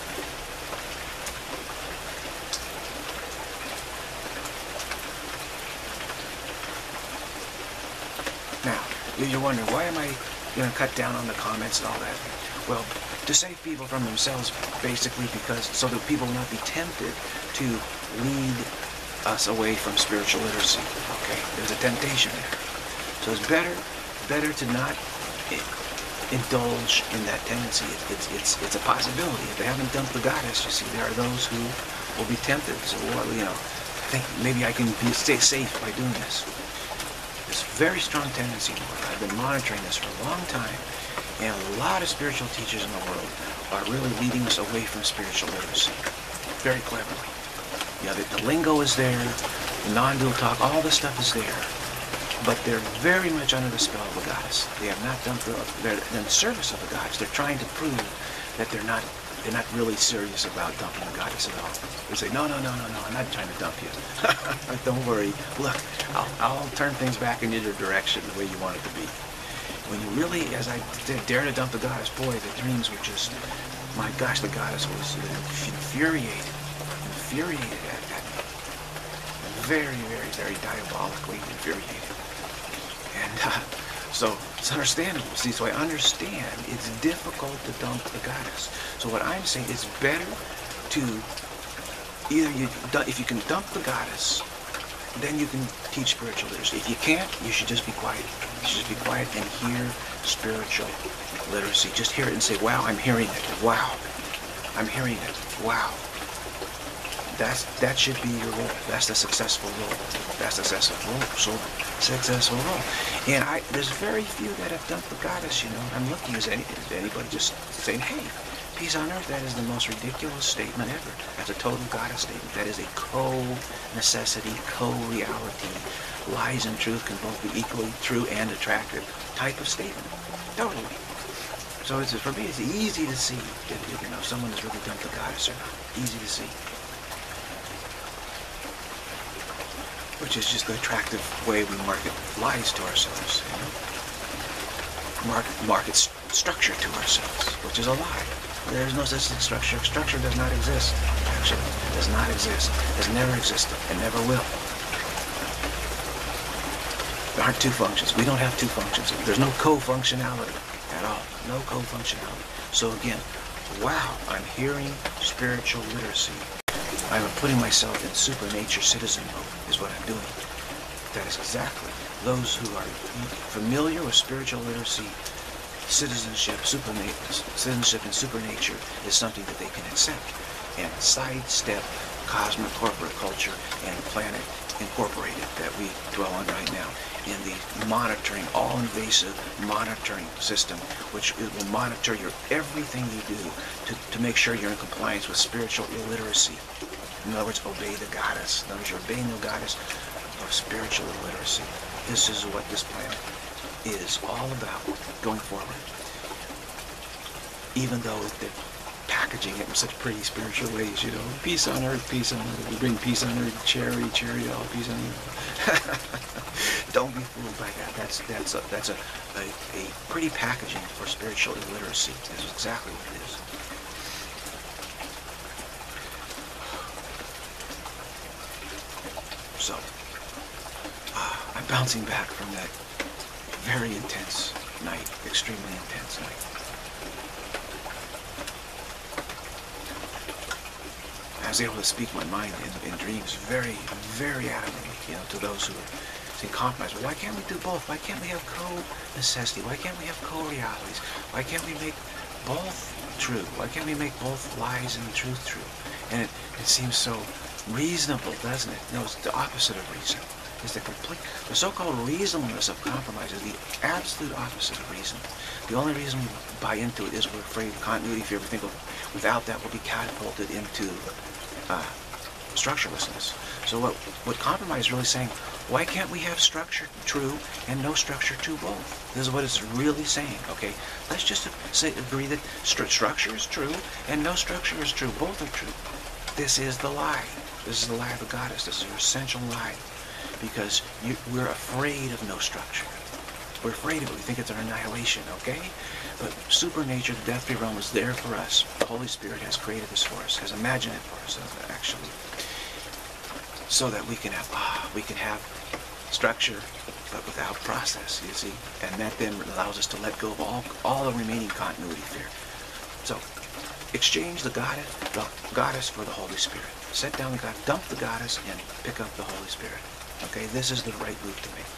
Now, you're wondering, why am I going to cut down on the comments and all that? Well, to save people from themselves, basically, because so that people will not be tempted to lead us away from spiritual literacy. Okay, there's a temptation there. So it's better, better to not indulge in that tendency. It's it's it's a possibility. If they haven't dumped the goddess, you see, there are those who will be tempted. So, well, you know, think maybe I can be stay safe by doing this. This very strong tendency in the world. I've been monitoring this for a long time, and a lot of spiritual teachers in the world are really leading us away from spiritual literacy, very cleverly. Yeah, the, the lingo is there, the non-dual talk, all this stuff is there, but they're very much under the spell of the goddess. They have not done the, they're in the service of the goddess. They're trying to prove that they're not they're not really serious about dumping the goddess at all. They say, no, no, no, no, no, I'm not trying to dump you. Don't worry. Look, I'll, I'll turn things back in your direction the way you want it to be. When you really, as I dare to dump the goddess, boy, the dreams were just, my gosh, the goddess was infuriated, infuriated at, at me. Very, very, very diabolically infuriated. And uh, so it's understandable. See, so I understand it's difficult to dump the goddess. So what I'm saying is better to either you, if you can dump the goddess, then you can teach spiritual literacy. If you can't, you should just be quiet. You should just be quiet and hear spiritual literacy. Just hear it and say, wow, I'm hearing it. Wow, I'm hearing it. Wow. That's, that should be your role. That's the successful role. That's the successful role. So, successful role. And I, there's very few that have dumped the goddess, you know. I'm looking, is, any, is anybody just saying, hey, peace on earth, that is the most ridiculous statement ever. That's a total goddess statement. That is a co-necessity, co-reality. Lies and truth can both be equally true and attractive type of statement. Totally. So it's, for me, it's easy to see if, you know, someone has really dumped the goddess or not. Easy to see. Which is just the attractive way we market lies to ourselves, you know? Market, market st structure to ourselves, which is a lie. There is no such thing as structure. Structure does not exist, actually. Does not exist. Has never existed, and never will. There aren't two functions. We don't have two functions. There's no co-functionality at all. No co-functionality. So again, wow, I'm hearing spiritual literacy. I'm putting myself in supernature citizen mode, is what I'm doing. That is exactly. Those who are familiar with spiritual literacy, citizenship, supernature, citizenship and supernature is something that they can accept and sidestep cosmic corporate culture and planet incorporated that we dwell on right now in the monitoring, all-invasive monitoring system, which it will monitor your everything you do to, to make sure you're in compliance with spiritual illiteracy. In other words, obey the goddess. In other words, you're obeying the goddess of spiritual illiteracy. This is what this planet is all about going forward. Even though they're packaging it in such pretty spiritual ways, you know, peace on earth, peace on earth. We bring peace on earth, charity, charity, all peace on earth. Don't be fooled by that. That's that's a that's a, a, a pretty packaging for spiritual illiteracy. That's exactly what it is. So, uh, I'm bouncing back from that very intense night, extremely intense night. I was able to speak my mind in, in dreams very, very adamantly, you know, to those who are saying compromise. Well, why can't we do both? Why can't we have co-necessity? Why can't we have co-realities? Why can't we make both true? Why can't we make both lies and truth true? And it, it seems so reasonable, doesn't it? No, it's the opposite of reason. It's the complete, the so-called reasonableness of compromise is the absolute opposite of reason. The only reason we buy into it is we're afraid of continuity fear. We think of, without that we'll be catapulted into uh, structurelessness. So what, what compromise is really saying, why can't we have structure true and no structure true both? This is what it's really saying, okay? Let's just say, agree that stru structure is true and no structure is true. Both are true. This is the lie. This is the lie of the goddess. This is your essential lie. Because you, we're afraid of no structure. We're afraid of it. We think it's our annihilation, okay? But supernature, the death-free realm, is there for us. The Holy Spirit has created this for us, has imagined it for us, actually. So that we can have, ah, we can have structure, but without process, you see? And that then allows us to let go of all, all the remaining continuity fear. So, exchange the goddess, the goddess for the Holy Spirit. Set down the god, dump the goddess, and pick up the Holy Spirit. Okay, this is the right move to make.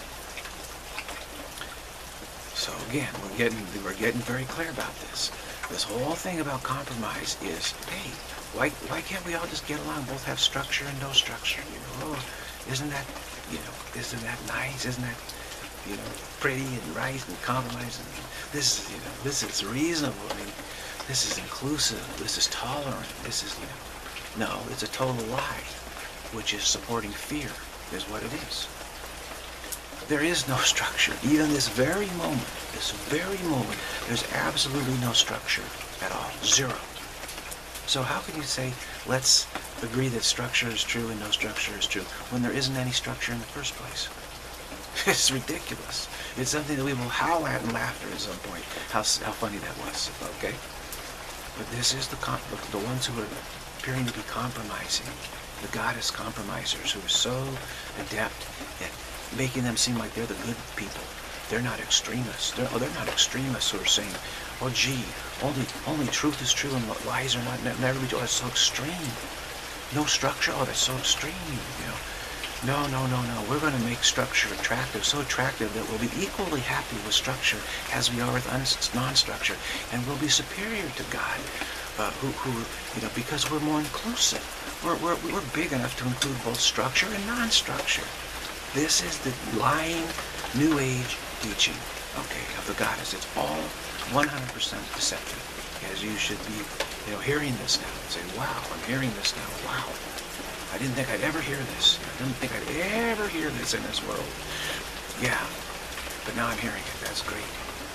So again, we're getting we're getting very clear about this. This whole thing about compromise is, hey, why why can't we all just get along, both have structure and no structure? You know, oh, isn't that you know, isn't that nice? Isn't that you know pretty and right and compromise? And this is you know this is reasonable. I mean, this is inclusive. This is tolerant. This is you know, no, it's a total lie, which is supporting fear. Is what it is. There is no structure. Even this very moment, this very moment, there's absolutely no structure at all. Zero. So how can you say, let's agree that structure is true and no structure is true, when there isn't any structure in the first place? It's ridiculous. It's something that we will howl at in laughter at some point. How, how funny that was, okay? But this is the, comp the ones who are appearing to be compromising. The goddess compromisers who are so adept at making them seem like they're the good people. They're not extremists. They're, oh, they're not extremists who are saying, oh gee, only only truth is true and lies are not, never be true. Oh, that's so extreme. No structure, oh, that's so extreme, you know. No, no, no, no. We're going to make structure attractive, so attractive that we'll be equally happy with structure as we are with non-structure, and we'll be superior to God, uh, who, who, you know, because we're more inclusive. We're, we're, we're big enough to include both structure and non-structure. This is the lying New Age teaching, okay, of the goddess. It's all one hundred percent deceptive. as you should be, you know, hearing this now. Say, wow, I'm hearing this now. Wow. I didn't think I'd ever hear this. I didn't think I'd ever hear this in this world. Yeah, but now I'm hearing it. That's great.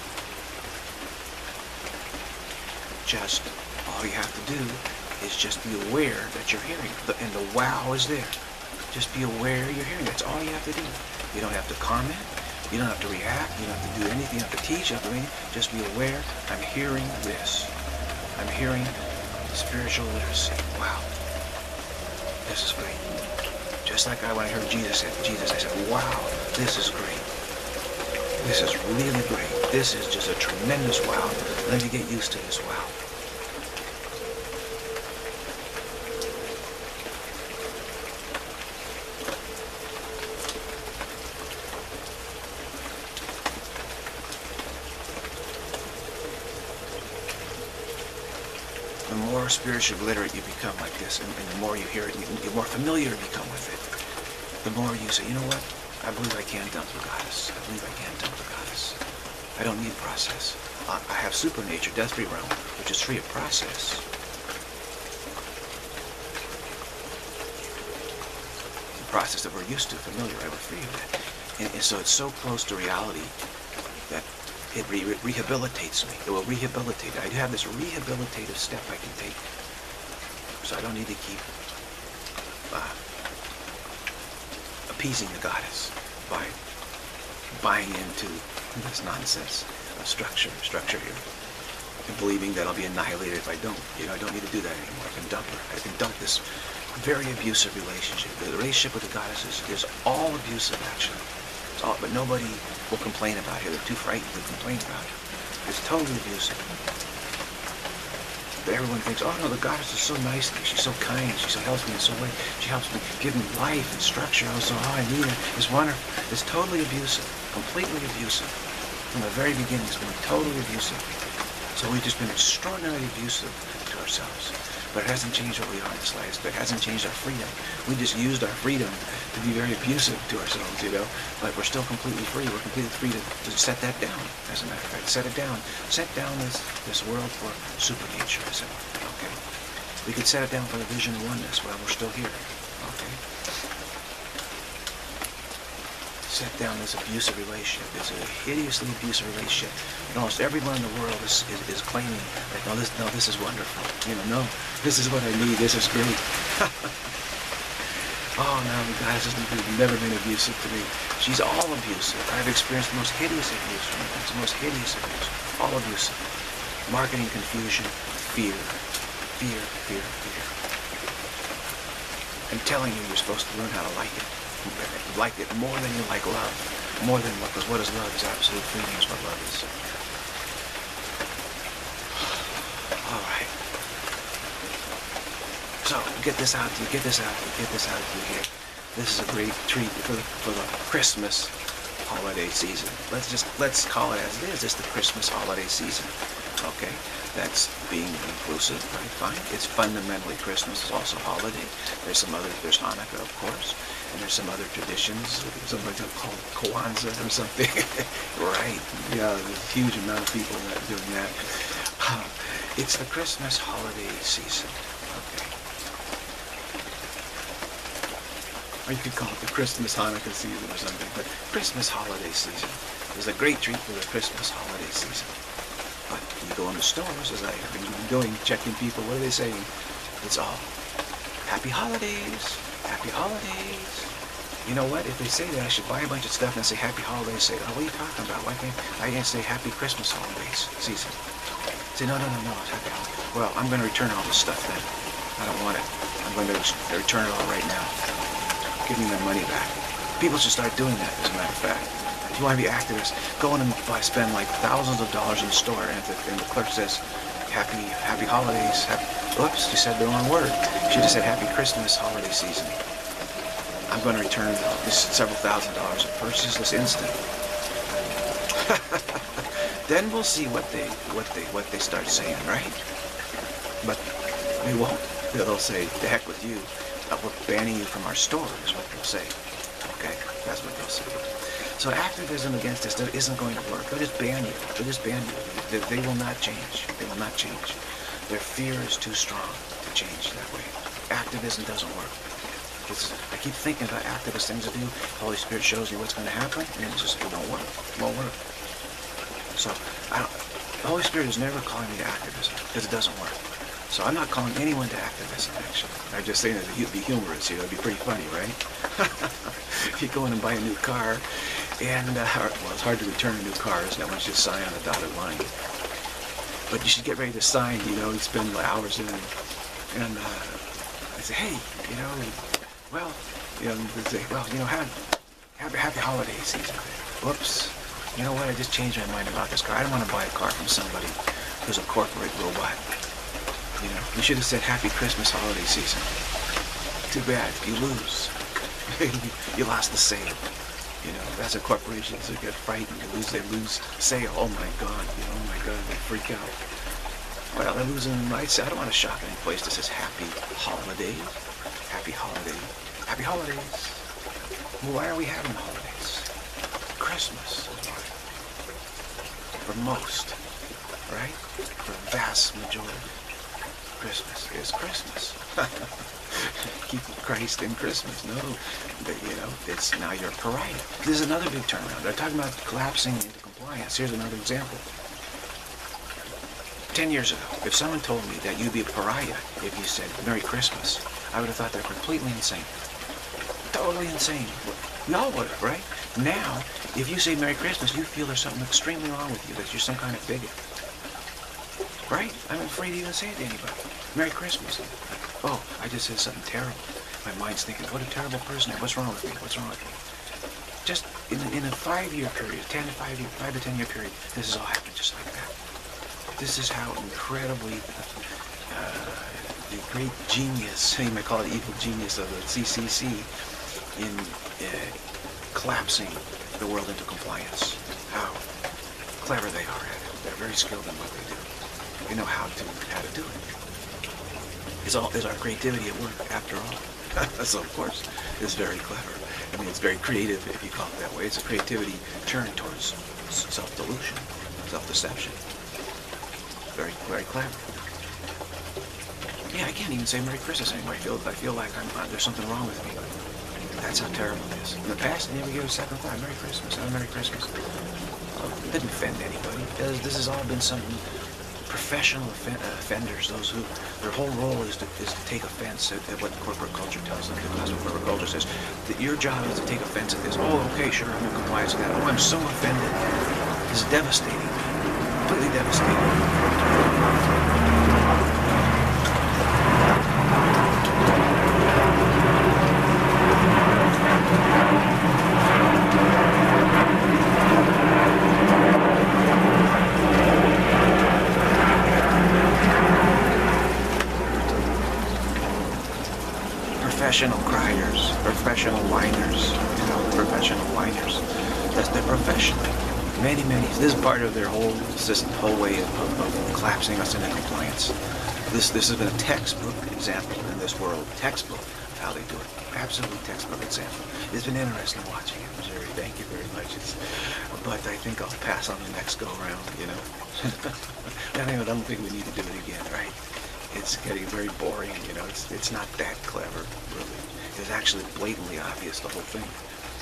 Just, all you have to do is just be aware that you're hearing it. And the wow is there. Just be aware you're hearing it. That's all you have to do. You don't have to comment. You don't have to react. You don't have to do anything. You don't have to teach. You don't have to do anything. Just be aware. I'm hearing this. I'm hearing spiritual literacy. Wow. This is great. Just like I, when I heard Jesus say, Jesus, I said, wow, this is great. This is really great. This is just a tremendous wow. Let me get used to this wow. The more spiritually literate you become like this, and, and the more you hear it, and the more familiar you become with it, the more you say, you know what? I believe I can dump the goddess. I believe I can dump the goddess. I don't need process. I, I have supernature, death-free realm, which is free of process. The process that we're used to, familiar, right? We're free of that. And, and so it's so close to reality that it re re rehabilitates me. It will rehabilitate. I have this rehabilitative step I can take. So I don't need to keep uh, appeasing the goddess by buying into this nonsense of structure, structure here, and believing that I'll be annihilated if I don't. You know, I don't need to do that anymore. I can dump her. I can dump this very abusive relationship. The relationship with the goddess is, is all abusive, actually. It's all, but nobody will complain about it. They're too frightened to complain about it. It's totally abusive. But everyone thinks, oh no, the goddess is so nice to me. She's so kind. She so helps me in so way. She helps me give me life and structure. Oh, so how I need her. It's wonderful. It's totally abusive. Completely abusive. From the very beginning, it's been totally abusive. So we've just been extraordinarily abusive to ourselves. But it hasn't changed what we are in this life. It hasn't changed our freedom. We just used our freedom to be very abusive to ourselves, you know. But we're still completely free. We're completely free to, to set that down, as a matter of fact. Set it down. Set down this, this world for supernature, as it were, okay? We could set it down for the vision of oneness while we're still here, okay? Set down this abusive relationship. It's a hideously abusive relationship. And almost everyone in the world is, is, is claiming that, no, this, no, this is wonderful. You know, no, this is what I need. This is great. Oh, no, the goddess has never been abusive to me. She's all abusive. I've experienced the most hideous abuse from her. It's the most hideous abuse. All abusive. Marketing confusion, fear, fear, fear, fear. And telling you you're supposed to learn how to like it. Like it more than you like love. More than what, because what is love is absolute freedom is what love is. All right. So, get this out to you, get this out to you, get this out to you here. This is a great treat for the, for the Christmas holiday season. Let's just, let's call it as it is. It's the Christmas holiday season. Okay? That's being inclusive, right? Fine. It's fundamentally Christmas. It's also holiday. There's some other, there's Hanukkah, of course. And there's some other traditions, something like that called Kwanzaa or something. Right. Yeah, there's a huge amount of people that are doing that. It's the Christmas holiday season. Okay. Or you could call it the Christmas Hanukkah season or something. But Christmas holiday season is a great treat for the Christmas holiday season. But you go in the stores, as I have been doing, checking people, what are they saying? It's all happy holidays. Happy holidays. You know what? If they say that, I should buy a bunch of stuff and say happy holidays. Say, oh, what are you talking about? Why can't I can't say happy Christmas holidays season? Say, no, no, no, no, it's happy holidays. Well, I'm going to return all this stuff then. I don't want it. I'm going to return it all right now. Give me my money back. People should start doing that, as a matter of fact. If you want to be activists, go in and buy, spend like thousands of dollars in the store, and the, and the clerk says, happy, happy holidays. Happy, oops, you said the wrong word. She just said happy Christmas holiday season. I'm going to return this several thousand dollars of purchase this instant. Then we'll see what they what they what they start saying, right? But they won't. They'll say, "The heck with you. We're banning you from our store," is what they'll say. Okay, that's what they'll say. So activism against this isn't going to work. They'll just ban you. They'll just ban you. They, they will not change. They will not change. Their fear is too strong to change that way. Activism doesn't work. This is, I keep thinking about activist things to do. The Holy Spirit shows me what's going to happen, and it just it won't work. It won't work. So I don't, the Holy Spirit is never calling me to activism because it doesn't work. So I'm not calling anyone to activism, actually. I'm just saying that it'd be humorous, you know, it'd be pretty funny, right? You go in and buy a new car, and, uh, well, it's hard to return a new car, isn't it, once you sign on the dotted line. But you should get ready to sign, you know, you spend hours in it, and uh, I say, hey, you know, well, you know, they say, well, you know, have, happy, happy holiday season. Whoops. You know what, I just changed my mind about this car. I don't want to buy a car from somebody who's a corporate robot. You know, you should have said happy Christmas holiday season. Too bad, you lose. You lost the sale. You know, that's a corporation, so you get frightened, you lose, they lose sale. Oh my God, you know, oh my God, they freak out. Well, they're losing, I'd say, I don't want to shop any place that says happy holidays. Happy holidays. Happy holidays. Well, why are we having holidays? Christmas is why. For most, right? For the vast majority. Christmas is Christmas. Keep Christ in Christmas. No, but you know, it's now you're a pariah. This is another big turnaround. They're talking about collapsing into compliance. Here's another example. Ten years ago, if someone told me that you'd be a pariah if you said Merry Christmas, I would have thought they're completely insane. Totally insane. We all would have, right? Now, if you say Merry Christmas, you feel there's something extremely wrong with you, that you're some kind of bigot. Right? I'm afraid to even say it to anybody. Merry Christmas. Oh, I just said something terrible. My mind's thinking, what a terrible person. What's wrong with me? What's wrong with me? Just in, in a five-year period, ten to five, year, five to ten-year period, this has all happened just like that. This is how incredibly uh, the great genius, you might call it evil genius of the C C C, in uh, collapsing the world into compliance. How clever they are at it. They're very skilled in what they do. They know how to how to do it. It's all is our creativity at work, after all. So of course, it's very clever. I mean, it's very creative if you call it that way. It's a creativity turned towards self-delusion, self-deception. Very, very clever. Yeah, I can't even say Merry Christmas anymore. I feel I feel like I'm, uh, there's something wrong with me. That's how terrible it is. In the past, I never gave a second thought. Merry Christmas. Have a Merry Christmas. Well, it didn't offend anybody. Because this has all been something. Professional offen offenders, those who their whole role is to, is to take offense at, at what corporate culture tells them. That's what corporate culture says. That your job is to take offense at this. Oh, okay, sure, I'm in compliance with that. Oh, I'm so offended. This is devastating. Completely devastating. Professional criers, professional whiners, you know, professional whiners. That's their profession. Many, many. This is part of their whole system, whole way of, of, of collapsing us into compliance. This this has been a textbook example in this world. Textbook of how they do it. Absolutely textbook example. It's been interesting watching it, Missouri. Thank you very much. It's, but I think I'll pass on the next go around. You know. I think I don't think we need to do it again, right? It's getting very boring, you know, it's it's not that clever, really. It's actually blatantly obvious, the whole thing.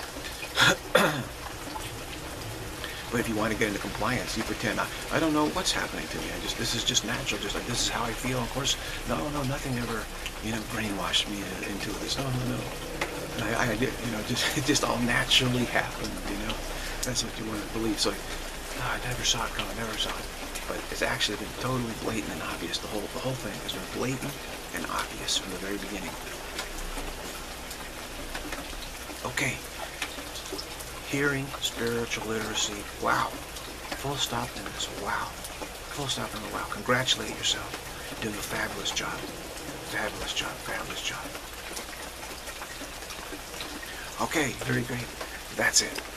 But if you want to get into compliance, you pretend, I, I don't know what's happening to me, I just, this is just natural, just like, this is how I feel. Of course, no, no, nothing ever, you know, brainwashed me into this, no, no, no. And I, I did, you know, just, it just all naturally happened, you know. That's what you want to believe. So, oh, I never saw it coming, never saw it. But it's actually been totally blatant and obvious. The whole the whole thing has been blatant and obvious from the very beginning. Okay. Hearing, spiritual literacy. Wow. Full stop in this. Wow. Full stop in the wow. Congratulate yourself. You're doing a fabulous job. Fabulous job. Fabulous job. Okay. Very great. That's it.